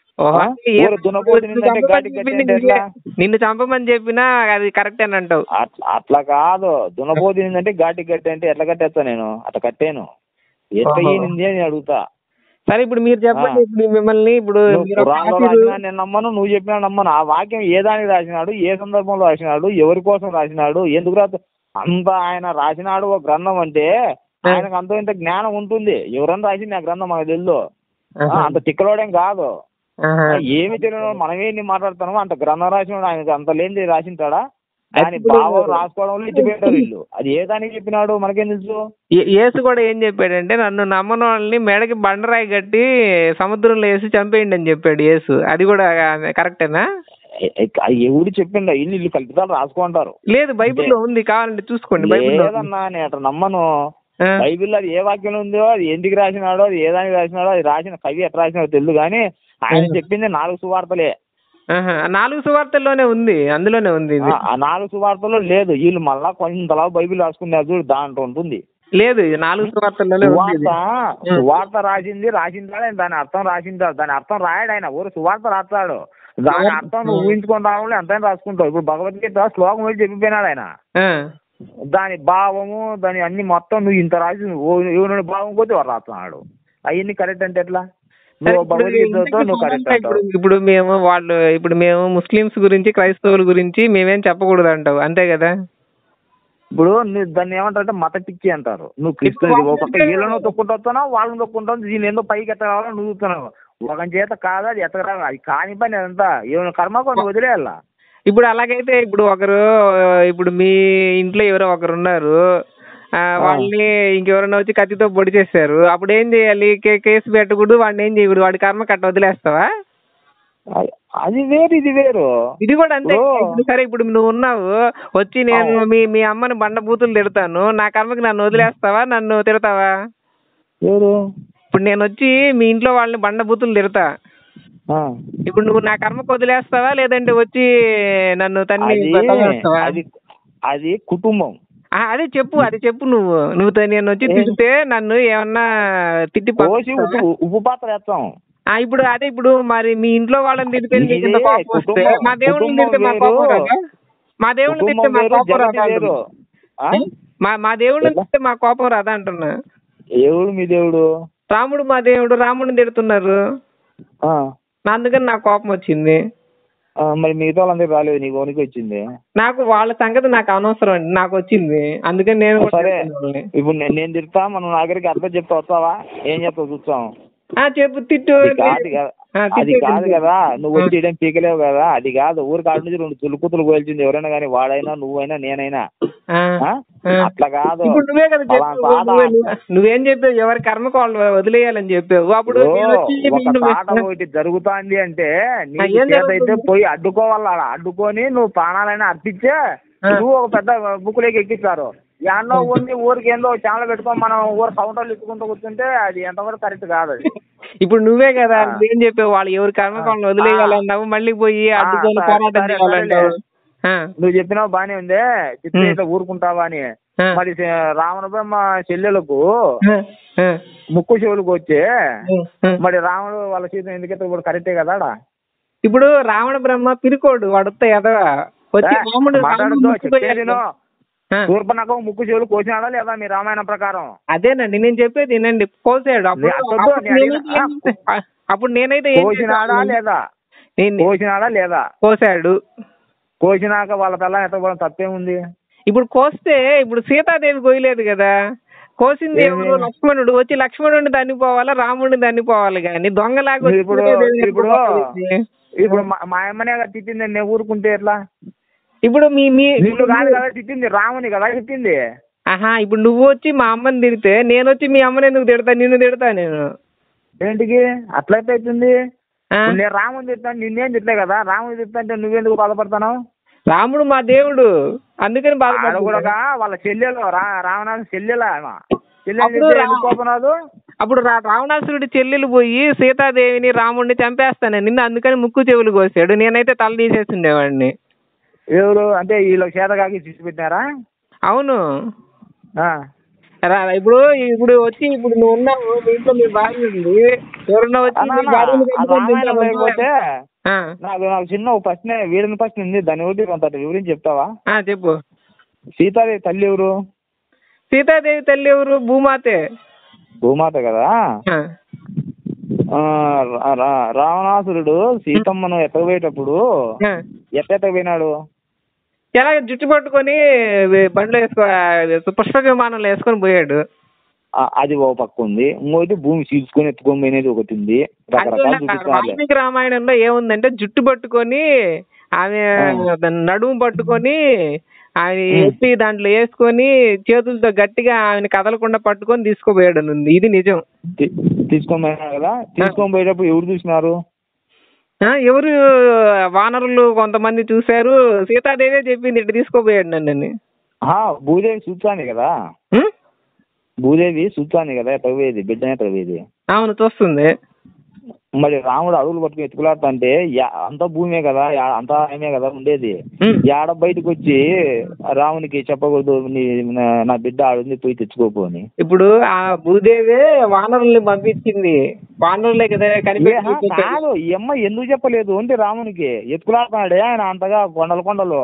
నిన్ను చంపమని చెప్పినా అది కరెక్ట్ అని అంటావు. అట్లా కాదు, దునపోతిందంటే ఘాటి కట్టి అంటే ఎట్లా కట్టేస్తా నేను? అట్లా కట్టాను. ఎట్లా అయ్యింది అని అడుగుతా. సరే, ఇప్పుడు మీరు చెప్పండి. ఇప్పుడు మిమ్మల్ని ఇప్పుడు నేను నమ్మను, నువ్వు చెప్పినా నమ్మను. ఆ వాక్యం ఏ దానికి రాసినాడు, ఏ సందర్భంలో రాసినాడు, ఎవరి కోసం రాసినాడు, ఎందుకు అంత ఆయన రాసినాడు ఒక గ్రంథం అంటే ఆయనకు అంత ఇంత జ్ఞానం ఉంటుంది. ఎవరన్నా రాసింది ఆ గ్రంథం మనకు తెలుసు. అంత తిక్కలోడేం కాదు. ఏమి తెలియదు, మనమేంటి మాట్లాడుతున్నాము? అంత గ్రంథం రాసినాడు, ఆయనకు అంత లేనిది రాసింటాడా? దాని భావం రాసుకోవడంలో ఇచ్చి పెట్టారు వీళ్ళు. అది ఏ దానికి చెప్పినాడు మనకేం తెలుసు? యేసు కూడా ఏం చెప్పాడంటే, నన్ను నమ్మని వాళ్ళని మెడకి బండరాయి కట్టి సముద్రంలో వేసి చంపేయండి అని చెప్పాడు యేసు. అది కూడా కరెక్టేనా? ఎవడు చెప్పిండ? ఇల్లు కల్పితాలు రాసుకుంటారు. లేదు, బైబిల్లో ఉంది, కావాలంటే చూసుకోండి. లేదన్నా, నేను అట్లా నమ్మను. బైబిల్లో అది ఏ వాక్యంలో ఉందో, అది ఎందుకు రాసినాడో, అది ఏ దానికి రాసినాడో, అది రాసిన కవి ఎట్లా రాసినాడో తెలియదు. కానీ ఆయన చెప్పింది 4 సువార్తలే. 4 సువార్తల్లోనే ఉంది, అందులోనే ఉంది. ఆ 4 సువార్తల్లో లేదు. వీళ్ళు మళ్ళా కొంతలా బైబిల్ రాసుకున్నారు చూడు, దాంట్లో ఉంటుంది. లేదు, 4 సువార్తల్లోనే సువార్త రాసిందా దాని అర్థం రాసింటాడు. దాని అర్థం రాయడు ఆయన, ఊరు సువార్త రాస్తాడు. దాని అర్థం నువ్వు ఊహించుకొని రావడం ఎంతైనా రాసుకుంటావు. ఇప్పుడు భగవద్గీత శ్లోకం వచ్చి చెప్పిపోయినాడు ఆయన. దాని భావము, దాని అన్ని మొత్తం నువ్వు ఇంత రాసి ఎవరి భావం పోతే వాడు రాస్తున్నాడు. అవన్నీ కరెక్ట్ అంటే ఎట్లా? ఇప్పుడు మేము ముస్లిమ్స్ గురించి, క్రైస్తవుల గురించి మేమేం చెప్పకూడదు అంటావు, అంతే కదా? ఇప్పుడు దాన్ని ఏమంటారంటే మత పిచ్చి అంటారు. నువ్వు క్రిస్టియన్ ఒక పక్క వీళ్ళను తొక్కుంటూ వస్తున్నావు, వాళ్ళని తొక్కుంటావు. దీని ఏందో పైకి ఎత్త రావాలని నువ్వు చూస్తున్నావు. ఒక చేత కాదు, అది ఎత్తరాదు. అది కాని పని అదంతా ఏమైనా కర్మకొని వదిలేయాల. ఇప్పుడు అలాగైతే ఇప్పుడు మీ ఇంట్లో ఎవరో ఒకరు ఉన్నారు, వాళ్ళని ఇంకెవరన్నా వచ్చి కత్తితో పొడి చేశారు, అప్పుడు ఏం చేయాలి? కేసు పెట్టకూడదు, వాడిని ఏం చేయకూడదు, వాడి కర్మ కట్ట వదిలేస్తావా? అది వేరు, ఇది వేరు. ఇది కూడా అంతే. సరే, ఇప్పుడు నువ్వు ఉన్నావు, వచ్చి నేను మీ అమ్మని బండ బూతులు తిడతాను, నా కర్మకి నన్ను వదిలేస్తావా, నన్ను తిడతావా? ఇప్పుడు నేను వచ్చి మీ ఇంట్లో వాళ్ళని బండ బూతులు తిడతా, ఇప్పుడు నువ్వు నా కర్మకు వదిలేస్తావా, లేదంటే వచ్చి నన్ను తన్ని? అది కుటుంబం. అదే చెప్పు, నువ్వు నేను వచ్చి తిడితే నన్ను ఏమన్నా తిట్టి ఉప్పు పాత్ర వేస్తాం. ఇప్పుడు మరి మీ ఇంట్లో వాళ్ళని తిడితే మా దేవుళ్ళని తిడితే మా కోపం రాదా? మా దేవుళ్ళని తిడితే మా కోపం రాదా? మా దేవుళ్ళని తిడితే మా కోపం రాదా అంటున్నా. ఎవడు మీ దేవుడు? రాముడు మా దేవుడు. రాముడిని తిడుతున్నారు, అందుకని నాకు కోపం వచ్చింది. మరి మిగతా వాళ్ళందరూ రాలేదు, నీకు ఓనికి వచ్చింది. నాకు వాళ్ళ సంగతి నాకు అనవసరం అండి, నాకు వచ్చింది, అందుకని నేను. సరే, ఇప్పుడు నేను తిడతా, మనం నాగరికి అర్థం చెప్తా, వస్తావా? ఏం చెప్తావు చూస్తాం. చెప్పు, తిట్టు. అది కాదు కదా, నువ్వు వచ్చి పీకలేవు కదా. అది కాదు, ఊరు కాడ నుంచి 2 తులుకుతులు కోల్చింది ఎవరైనా కానీ, వాడైనా నువ్వైనా నేనైనా. అట్లా కాదు. నువ్వే కదా నువ్వేం చెప్పావు? ఎవరి కర్మకు వాళ్ళు వదిలేయాలని చెప్పావు. అప్పుడు ఒకటి జరుగుతుంది అంటే అయితే పోయి అడ్డుకోవాల. అడ్డుకొని నువ్వు ప్రాణాలైనా అర్పించే నువ్వు ఒక పెద్ద బుక్కులోకి ఎక్కిస్తారు. ఎన్నో ఉంది ఊరికి ఏందో ఛానల్ పెట్టుకొని మనం ఊరు కౌంటర్లు ఇచ్చుకుంటూ కూర్చుంటే అది ఎంతవరకు కరెక్ట్ కాదు. అది ఇప్పుడు నువ్వే కదా ఏం చెప్పావు? వాళ్ళు ఎవరి కర్మకాలను వదిలేయాలన్నావు, మళ్ళీ పోయి అడ్డుకొని పోరాటం చేయాలంటావు. నువ్వు చెప్పినావు బానే ఉంది, చిత్ర ఇట్లా ఊరుకుంటావా అని. మరి రావణ బ్రహ్మ చెల్లెలకు ముక్కు చెవులకు వచ్చి మరి రావణుడు వాళ్ళ సీత ఎందుకైతే కూడా కరెక్టే కదా. ఇప్పుడు రావణ బ్రహ్మ పిరుకోడు, వాడుతా ఎదవా వచ్చి శూర్పణఖ ముక్కు చెవులు కోసినాడా లేదా మీ రామాయణం ప్రకారం? అదేనండి నేను చెప్పేది, వినండి. కోసాడు. అప్పుడు నేనైతే కోసినాడా లేదా? కోసినాడా లేదా? కోసాడు. కోసినాక వాళ్ళ తల ఎత్తపోవడం తప్పేముంది? ఇప్పుడు కోస్తే ఇప్పుడు సీతాదేవి కోయలేదు కదా, కోసింది ఎవరు? లక్ష్మణుడు. వచ్చి లక్ష్మణుడిని దన్నిపోవాలా, రాముడిని దన్నిపోవాలి కానీ దొంగలాగా. ఇప్పుడు మా అమ్మనే తిట్టింది, నేను ఊరుకుంటే ఎట్లా? ఇప్పుడు నిన్ను కాదు కదా తిట్టింది, రాముని కదా తిట్టింది. ఇప్పుడు నువ్వు వచ్చి మా అమ్మని తిడితే నేను వచ్చి మీ అమ్మని ఎందుకు తిడతా? నిన్ను తిడతా నేను. ఏంటికి అట్లయితే అవుతుంది? ఆ? నేను రాముని చెప్తాను, నిన్నేం చెప్తా కదా. రాముని చెప్తా అంటే నువ్వెందుకు బాధపడతాను? రాముడు మా దేవుడు, అందుకని ఆడ బాధపడుతున్నాడు. కూడా వాళ్ళ చెల్లెలు రావణాసు చెల్లెలా చెల్లెలు అప్పుడు చెప్తే ఎందుకు కోపం రాదు? అప్పుడు రావణాసురుడి చెల్లెలు పోయి సీతాదేవిని రాముడిని చంపేస్తాను నిన్ను, అందుకని ముక్కు చెవులు కోసాడు. నేనైతే తల తీసేసిండేవాడిని. ఎవరు అంటే వీళ్ళకి చేతకాకి తీసి పెట్టినారా? అవును. ఆ. ఇప్పుడు వచ్చి ఇప్పుడు నువ్వు ఉన్నావు, మీ ఇంట్లో మీ భార్య ఉంది, ఎవరన్నా వచ్చి అన్నా, మీ భార్యని కట్టుకొని రామాయణం తింటావా? లేకపోతే ఆ, నాకు చిన్న ఒక ప్రశ్న, వీడిన ప్రశ్న ఉంది, దాన్ని ఒకటి కొంత వివరించి చెప్తావా? చెప్పు. సీతాదేవి తల్లి ఎవరు? సీతాదేవి తల్లి ఎవరు? భూమాతే. భూమాత కదా. ఆ, రావణాసురుడు సీతమ్మను ఎత్తకపోయేటప్పుడు ఆ. ఎత్తకపోయినాడు? ఎలా జుట్టు పట్టుకొని బండ్లో పుష్ప విమానంలో వేసుకొని పోయాడు. అది ఒక పక్క ఉంది. ఇంకోటి భూమి చీల్చుకొని ఎత్తుకొని పోయినది ఒకటి ఉంది. రకరకాల చూపిస్తారు. వాల్మీకి రామాయణంలో ఏముందంటే జుట్టు పట్టుకొని ఆమె నడుము పట్టుకొని ఆమె ఎత్తి దాంట్లో వేసుకొని చేతులతో గట్టిగా ఆమెను కదలకుండా పట్టుకొని తీసుకుపోయాడు అని ఉంది. ఇది నిజం. తీసుకొని పోయినా కదా. తీసుకొని పోయేటప్పుడు ఎవరు చూసినారు? ఎవరు? వానరులు కొంతమంది చూశారు. సీతాదేవే చెప్పింది ఇటు తీసుకోపోయాడు నన్ను. భూదేవి చూస్తాను కదా. భూదేవి చూస్తాను కదా ఎత్తకపోయేది, బిడ్డనే ఎత్తకపోయేది. అవును, చూస్తుంది. మరి రాముడు అడుగులు పట్టుకుని ఎత్తుకులాడుతా అంటే అంత భూమే కదా, అంతా ఆయనే కదా ఉండేది. ఏడ బయటకు వచ్చి రామునికి చెప్పకూడదు నా బిడ్డ ఆడుంది పోయి తెచ్చుకోపోని. ఇప్పుడు ఆ భూదేవే వానరుల్ని పంపించింది. వానరులే కదా కాదు, ఈ అమ్మ ఎందుకు చెప్పలేదు అంటే రామునికి ఎత్తుకులాడుతున్నాడే ఆయన అంతగా కొండలు.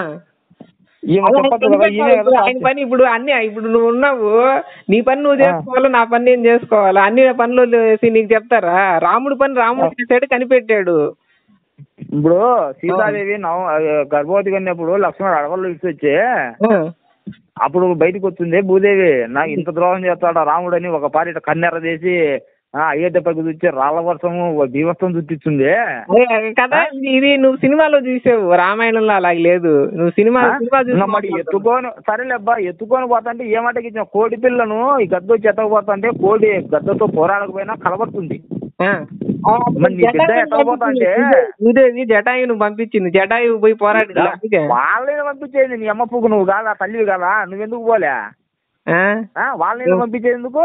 ఆయన పని ఇప్పుడు అన్ని, ఇప్పుడు నువ్వు ఉన్నావు, నీ పని నువ్వు చేసుకోవాలా, నా పని నేను చేసుకోవాలా, అన్ని పనులు వేసి నీకు చెప్తారా? రాముడు పని రాముడు చేసాడు, కనిపెట్టాడు. ఇప్పుడు సీతాదేవి గర్భవతి కన్నప్పుడు లక్ష్మణుడు అడవుల్లో ఇచ్చి వచ్చి అప్పుడు బయటకు వచ్చింది భూదేవి, నాకు ఇంత ద్రోహం చేస్తాడా రాముడు అని ఒక పారి కన్నెర చేసి అయోధ్య పైకి చూచి రాళ్ల వర్షము బీభత్సం చూపించింది కదా. ఇది నువ్వు సినిమాలో చూసావు, రామాయణంలో అలాగే లేదు. నువ్వు సినిమా మరి ఎత్తుకొని సరేలేబ్బా ఎత్తుకొని పోతాంటే ఏమంటకి ఇచ్చిన కోడి పిల్లను ఈ గద్ద వచ్చి ఎత్తకపోతాంటే కోడి గద్దతో పోరాడకపోయినా కలబడుతుంది. భూదేవి జటాయును పంపించింది, జటాయు పోయి పోరాడి వాళ్ళని పంపించేది. నీ అమ్మ పువ్వు నువ్వు కాదా, తల్లివి కదా, నువ్వెందుకు పోలే? వాళ్ళని పంపించేది ఎందుకు?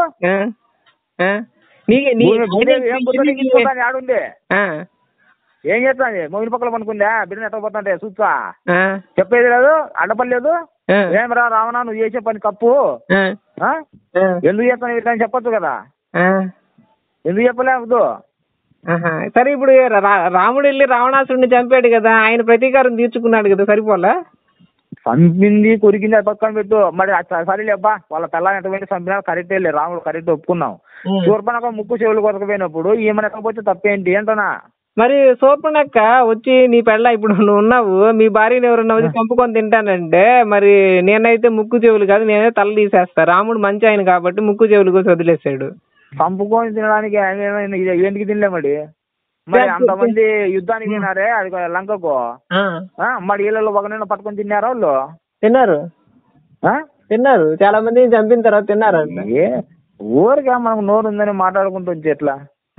ఆడుంది ఏం చేస్తాను, మొగిన పక్కల పనుకుందా బిడ్డను ఎత్తకపోతుంటే చూస్తా చెప్పేది లేదు, అడ్డపడలేదు. ఏమరా రావణా నువ్వు చేసే పని తప్పు, ఎందుకు చేస్తాను ఇట్లా చెప్పొచ్చు కదా, ఎందుకు చెప్పలేవద్దు? సరే, ఇప్పుడు రాముడు వెళ్ళి రావణాసుడిని చంపాడు కదా, ఆయన ప్రతీకారం తీర్చుకున్నాడు కదా, సరిపోలా? చంపింది కొరికింది అది పక్కన పెట్టు. మరి సరేలేబ్బా వాళ్ళ పిల్లలు ఎంతమంది చంపినా కరెక్టే లే, రాముడు కరెక్ట్ ఒప్పుకున్నాం. శూర్పణఖ ముక్కు చెవులు కొరకపోయినప్పుడు ఈమెను ఎక్కకపోతే తప్పేంటి ఏంటనా? మరి శూర్పణఖ వచ్చి నీ పెళ్ళ ఇప్పుడు నువ్వు ఉన్నావు, మీ భార్యను ఎవరన్నా వచ్చి చంపుకొని తింటానంటే మరి నేనైతే ముక్కు చెవులు కాదు, నేనే తల తీసేస్తా. రాముడు మంచి ఆయన కాబట్టి ముక్కు చెవులు కోసం వదిలేసాడు. చంపుకొని తినడానికి ఎందుకు తినలే మరి? మరి అంతమంది యుద్ధానికి తిన్నారే అది లంకకు, మరి వీళ్ళలో ఒక నిన్న పట్టుకొని తిన్నారా వాళ్ళు? తిన్నారు చాలా మంది చంపిన తర్వాత తిన్నారు. ఊరికే మనకు నోరు ఉందని మాట్లాడుకుంటూ వచ్చి ఎట్లా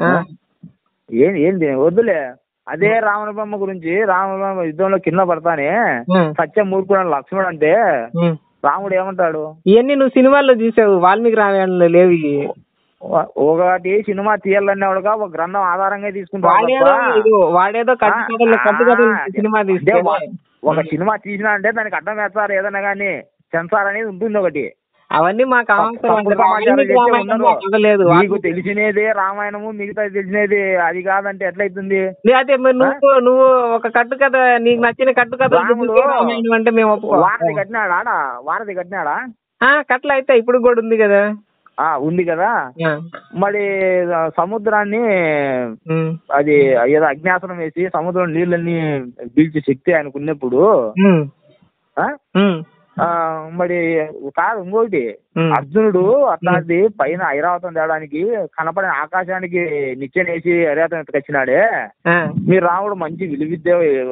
ఏంది వద్దులే. అదే రావణబ్రహ్మ గురించి, రావణబ్రహ్మ యుద్ధంలో కింద పడతానే సత్య మూర్ఖుడు లక్ష్మణుడు అంటే రాముడు ఏమంటాడు? ఇవన్నీ నువ్వు సినిమాల్లో చూసావు, వాల్మీకి రామాయణంలో లేవు. ఒకటి సినిమా తీయాలనేవాడుగా ఒక గ్రంథం ఆధారంగా తీసుకుంటాడు. ఒక సినిమా తీసినా అంటే దానికి అడ్డం వేస్తారు ఏదైనా కానీ, సెన్సార్ అనేది ఉంటుంది ఒకటి. అవన్నీ మాకు మీకు తెలిసినదే రామాయణము, మిగతా తెలిసినది అది కాదంటే ఎట్లయితుంది? అదే నువ్వు ఒక కట్టు కథ, నీకు నచ్చిన కట్టు కథ అంటే మేము వారధి కట్టినాడా? వారధి కట్టినాడా? కట్ల అయితే ఇప్పుడు కూడా ఉంది కదా. ఉంది కదా. మరి సముద్రాన్ని అది ఏదో అజ్ఞాసనం వేసి సముద్రం నీళ్ళని పీల్చే శక్తి ఆయనకు ఉన్నప్పుడు మరి కాదు ఇంకోటి, అర్జునుడు అట్లాంటి పైన ఐరావతం తేడానికి కనపడిన ఆకాశానికి నిచ్చెనేసి ఐరావతం ఎత్తుకొచ్చినాడే. మీ రాముడు మంచి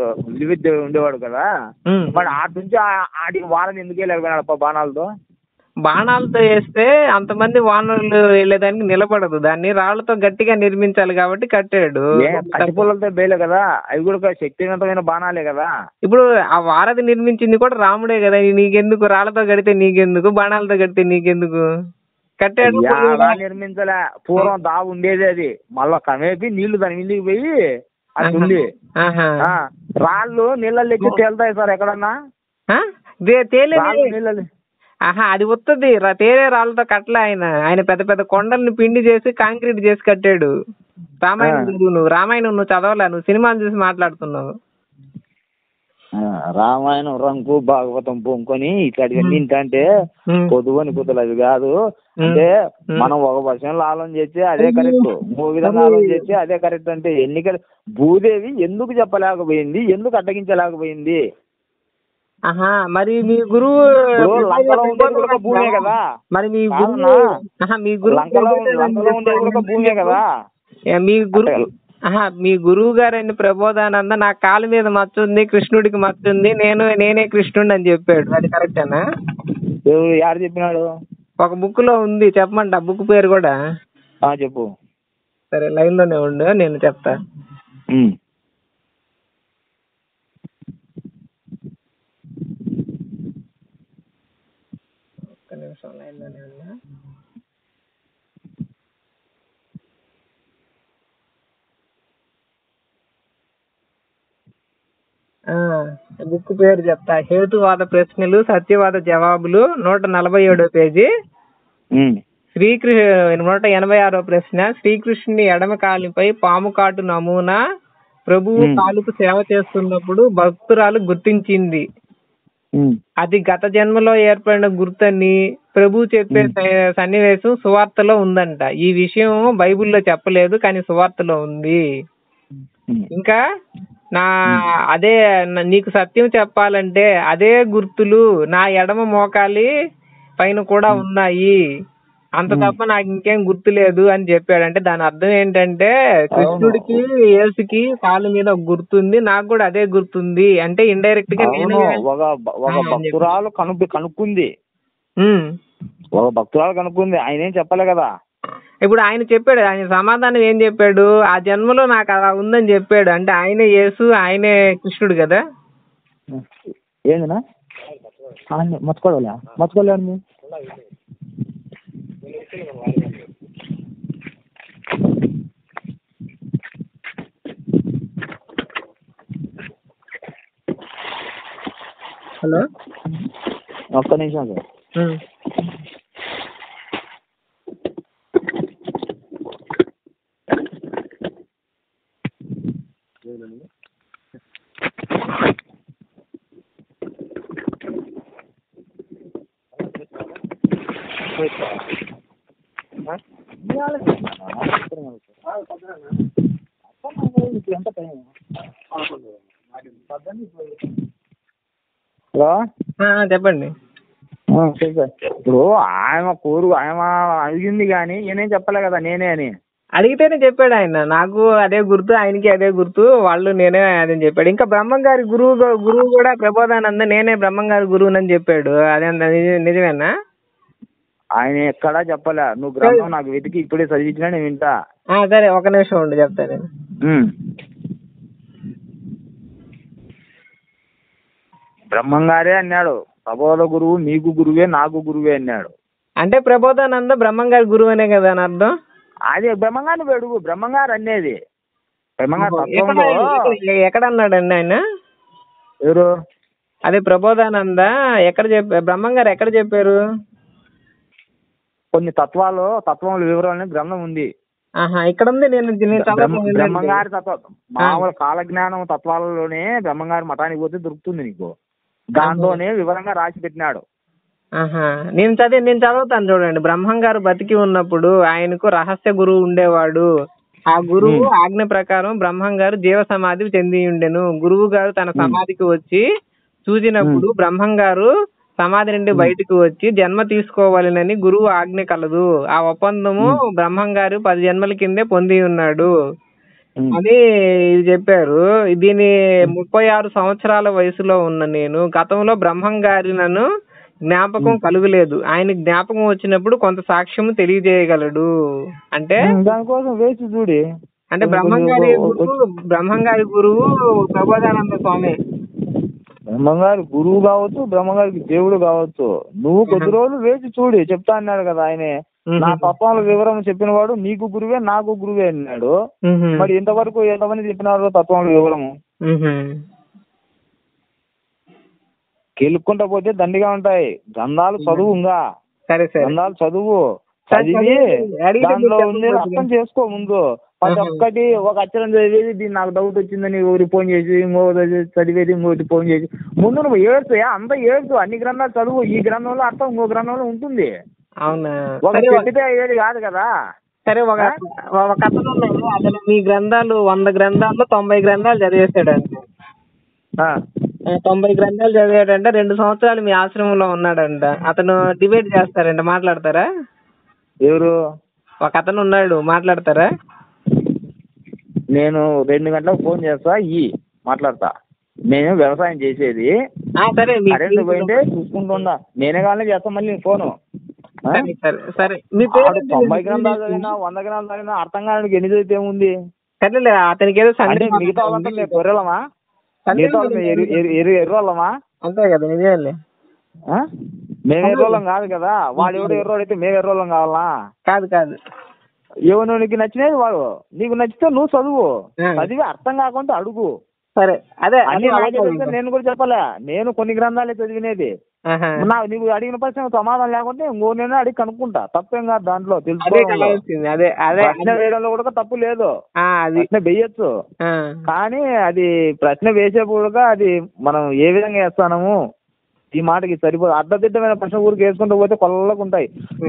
విలువిద్య ఉండేవాడు కదా, మరి ఆటి నుంచి ఆడికి వారం ఎందుకు వెళ్ళిపోయినాడు బాణాలతో? బాణాలతో వేస్తే అంతమంది వానరులు వెళ్ళేదానికి నిలబడదు, దాన్ని రాళ్లతో గట్టిగా నిర్మించాలి కాబట్టి కట్టాడు. కట్టిపుల్లలతో బేలే కదా, అవి కూడా శక్తివంతమైన బాణాలే కదా. ఇప్పుడు ఆ వారధి నిర్మించింది కూడా రాముడే కదా, నీకెందుకు? రాళ్లతో కడితే నీకెందుకు, బాణాలతో కడితే నీకెందుకు? కట్టాడు. నిర్మించలే, పూర్వం దా ఉండేది అది, మళ్ళా కమేపి నీళ్లు దాని మీదకి పోయి అది ఉంది. రాళ్ళు నీళ్ళల్లో ఎక్కి తేలుతాయి సార్ ఎక్కడన్నా? నీళ్ళని అది వస్తుంది, తేలే రాళ్ళతో కట్టలే. ఆయన పెద్ద పెద్ద కొండల్ని పిండి చేసి కాంక్రీట్ చేసి కట్టాడు. రామాయణం నువ్వు చదవలే, నువ్వు సినిమాలు చూసి మాట్లాడుతున్నావు. రామాయణం రంగు భాగవతం పొంకొని ఇట్లాంటివన్నీ అంటే పొద్దుని కుదలు అవి కాదు. అంటే మనం ఒక వర్షంలో ఆలోచన చేస్తే అదే కరెక్ట్, ఇంకో విధంగా ఆలోచన చేస్తే అదే కరెక్ట్. అంటే ఎన్నికలు భూదేవి ఎందుకు చెప్పలేకపోయింది, ఎందుకు అడ్డగించలేకపోయింది? మరి మీ గురువు లంకలో ఉండేది కూడా భూమే కదా, మరి మీ లంకలో ఉండేది కూడా భూమే కదా. మీ గురువు గారండి ప్రబోధానంద నా కాలు మీద మచ్చ ఉంది, కృష్ణుడికి మచ్చ ఉంది, నేనే కృష్ణుడిని అని చెప్పాడు. అది కరెక్టేనా? యారు చెప్పినాడు? ఒక బుక్ లో ఉంది, చెప్పమంట ఆ బుక్ పేరు కూడా. చెప్పు. సరే లైన్ లోనే ఉండు, నేను చెప్తా. ఒక్క నిమిషం లైన్ లోనే ఉన్నా. బుక్ పేరు చెప్తా, హేతువాద ప్రశ్నలు సత్యవాద జవాబులు, 147వ పేజీ. 186వ ప్రశ్న, శ్రీకృష్ణుని ఎడమ కాలుపై పాము కాటు నమూనా ప్రభువు కాలుకు సేవ చేస్తున్నప్పుడు భక్తురాలు గుర్తించింది. అది గత జన్మలో ఏర్పడిన గుర్తని ప్రభు చెప్పే సన్నివేశం సువార్తలో ఉందంట. ఈ విషయం బైబిల్లో చెప్పలేదు కానీ సువార్తలో ఉంది. ఇంకా అదే నీకు సత్యం చెప్పాలంటే అదే గుర్తులు నా ఎడమ మోకాలి పైన కూడా ఉన్నాయి, అంత తప్ప నాకు ఇంకేం గుర్తు లేదు అని చెప్పాడు. అంటే దాని అర్థం ఏంటంటే కృష్ణుడికి యేసుకి కాలు మీద ఒక గుర్తుంది, నాకు కూడా అదే గుర్తుంది. అంటే ఇండైరెక్ట్ గా భక్తురాలు కనుక్కుంది, ఒక భక్తురాలు కనుక్కుంది, ఆయన ఏం చెప్పలే కదా. ఇప్పుడు ఆయన చెప్పాడు, ఆయన సమాధానం ఏం చెప్పాడు? ఆ జన్మలో నాకు అలా ఉందని చెప్పాడు. అంటే ఆయనే యేసు, ఆయనే కృష్ణుడు కదా. ఏందినా మర్చిపోలే హలో, ఒక్క నిమిషం సార్. హలో, చెప్పండి. ఇప్పుడు ఆయన అడిగింది కానీ నేనేం చెప్పలే కదా నేనే అని. అడిగితేనే చెప్పాడు ఆయన, నాకు అదే గుర్తు, ఆయనకి అదే గుర్తు, వాళ్ళు నేనే అదని చెప్పాడు. ఇంకా బ్రహ్మం గారి గురువు కూడా ప్రబోధానంద నేనే బ్రహ్మం గారి గురువునని చెప్పాడు. అదేంత నిజమేనా? ఆయన ఎక్కడా చెప్పలే, నువ్వు గ్రంథం నాకు వెతికి ఇప్పుడే చదివించినా నేను వింటా. సరే ఒక నిమిషం ఉండి చెప్తా నేను. బ్రహ్మంగారే అన్నాడు, ప్రబోధ గురువు నీకు గురువే నాకు గురువే అన్నాడు. అంటే ప్రబోధానంద బ్రహ్మం గారి గురువు అనే కదా అని అర్థం. అదే బ్రహ్మంగారిని అడుగు, బ్రహ్మంగారు అనేది బ్రహ్మంగారు ఎక్కడ అన్నాడండి ఆయన? ఎవరు? అదే ప్రబోధానంద ఎక్కడ బ్రహ్మం గారు ఎక్కడ చెప్పారు? కొన్ని తత్వముల వివరాలని గ్రంథం ఉంది. ఇక్కడ ఉంది, నేను బ్రహ్మంగారి తత్వ మామూలు కాలజ్ఞానం తత్వాలలోనే బ్రహ్మంగారి మఠానికి పోతే దొరుకుతుంది నీకు, దాంట్లోనే వివరంగా రాసి పెట్టినాడు. నేను చదువుతాను చూడండి. బ్రహ్మం గారు బతికి ఉన్నప్పుడు ఆయనకు రహస్య గురువు ఉండేవాడు. ఆ గురువు ఆజ్ఞ ప్రకారం బ్రహ్మం గారు జీవ సమాధి చెంది ఉండెను. గురువు గారు తన సమాధికి వచ్చి చూసినప్పుడు బ్రహ్మం గారు సమాధి నుండి బయటకు వచ్చి జన్మ తీసుకోవాలని గురువు ఆజ్ఞ కలదు. ఆ ఒప్పందము బ్రహ్మం గారు 10 జన్మల కిందే పొంది ఉన్నాడు అని చెప్పారు. దీని 36 సంవత్సరాల వయసులో ఉన్న నేను గతంలో బ్రహ్మం గారి నన్ను జ్ఞాపకం కలుగలేదు. ఆయన జ్ఞాపకం వచ్చినప్పుడు కొంత సాక్ష్యం తెలియజేయగలడు అంటే దానికోసం వేచి చూడి. అంటే బ్రహ్మంగారి గురువు ప్రబోధానంద స్వామి. బ్రహ్మంగారి గురువు కావచ్చు, బ్రహ్మంగారికి దేవుడు కావచ్చు. నువ్వు కొద్ది రోజులు వేచి చూడి చెప్తా అన్నాడు కదా ఆయనే. నా తత్వాల వివరం చెప్పిన వాడు నీకు గురువే నాకు గురువే అన్నాడు. మరి ఇంతవరకు ఎంతమంది చెప్పినారు తత్వాల వివరము? కెలుక్కుంటా పోతే దండిగా ఉంటాయి. గ్రంథాలు చదువుగా, గ్రంథాలు చదివి దాంట్లో ఉంది అర్థం చేసుకో. ముందు ప్రతి ఒక్కటి ఒక అక్షరం చదివేది దీన్ని నాకు డౌట్ వచ్చిందని ఒకటి ఫోన్ చేసి, ఇంకో చదివేది ఇంకోటి ఫోన్ చేసి, ముందు నువ్వు ఏడుస్తాయా అంతా ఏడుతూ అన్ని గ్రంథాలు చదువు. ఈ గ్రంథంలో అర్థం ఇంకో గ్రంథంలో ఉంటుంది. అవునా? ఒక చెప్పితే అయ్యేది కాదు కదా. సరే, ఒక కథలు ఉన్నాయి. అసలు మీ గ్రంథాలు 100 గ్రంథాల్లో 90 గ్రంథాలు చదివేశాడంట. 90 గ్రంథాలు చదివాడంట. 2 సంవత్సరాలు మీ ఆశ్రమంలో ఉన్నాడంట. అతను డిబేట్ చేస్తారంట, మాట్లాడతారా? ఎవరు? ఒక అతను ఉన్నాడు, మాట్లాడతారా? నేను 2 గంటలకు ఫోన్ చేస్తా, మాట్లాడతా. నేను వ్యవసాయం చేసేది. కరెంట్ పోయింటే చూసుకుంటున్నా. నేనే కానీ చేస్తా మళ్ళీ ఫోను. 90 గ్రంథాలు చదివినా 100 గ్రంథాలు చదివినా అర్థం కానికి ఎన్ని చదివితే ఏముంది? అతనికి ఏదో మిగతా వాళ్ళంతా మేము గొర్రెలమా? మిగతా ఎర్రోళ్ళమా? అంతే కదా, నిజమే. మేము ఎర్రోళ్ళం కాదు కదా. వాడు ఎవడో ఎర్రోడు అయితే మేము ఎర్రోళ్ళం కావాలా? కాదు. నీకు నచ్చినది వాడు, నీకు నచ్చితే నువ్వు చదువు. చదివి అర్థం కాకుండా అడుగు. సరే, అదే నేను కూడా చెప్పలే. నేను కొన్ని గ్రంథాలే చదివినేది. నీకు అడిగిన ప్రశ్న సమాధానం లేకుంటే నేను అడిగి కనుక్కుంటా. తప్పేం కాదు దాంట్లో. ప్రశ్న వేయడంలో కూడా తప్పు లేదు. ప్రశ్న వేయచ్చు, కానీ అది ప్రశ్న వేసేప్పుడు అది మనం ఏ విధంగా వేస్తాము ఈ మాటకి సరిపోదు. అర్థదిద్దమైన ప్రశ్న ఊరికి వేసుకుంటూ పోతే కొల్లకుంటాయి.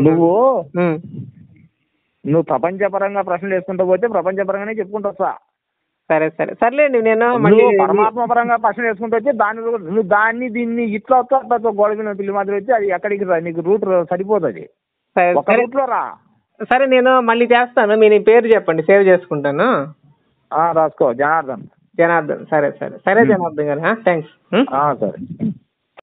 నువ్వు ప్రపంచపరంగా ప్రశ్నలు వేసుకుంటూ పోతే ప్రపంచపరంగానే చెప్పుకుంటూ వస్తా. సర్లేండి. నేను పరమాత్మ పరంగా ప్రశ్న వేసుకుంటూ వచ్చి నువ్వు దాన్ని దీన్ని ఇట్లా వస్తా గొడవ పిల్లి మాదిరి వచ్చి అది ఎక్కడికి రా, నీకు రూట్ సరిపోతుంది. ఒక రూట్ లో రా. సరే, నేను మళ్ళీ చేస్తాను. మీ పేరు చెప్పండి, సేవ్ చేసుకుంటాను. రాసుకో. జనార్దన్. సరే జనార్దన్ గారు, థ్యాంక్స్. సరే.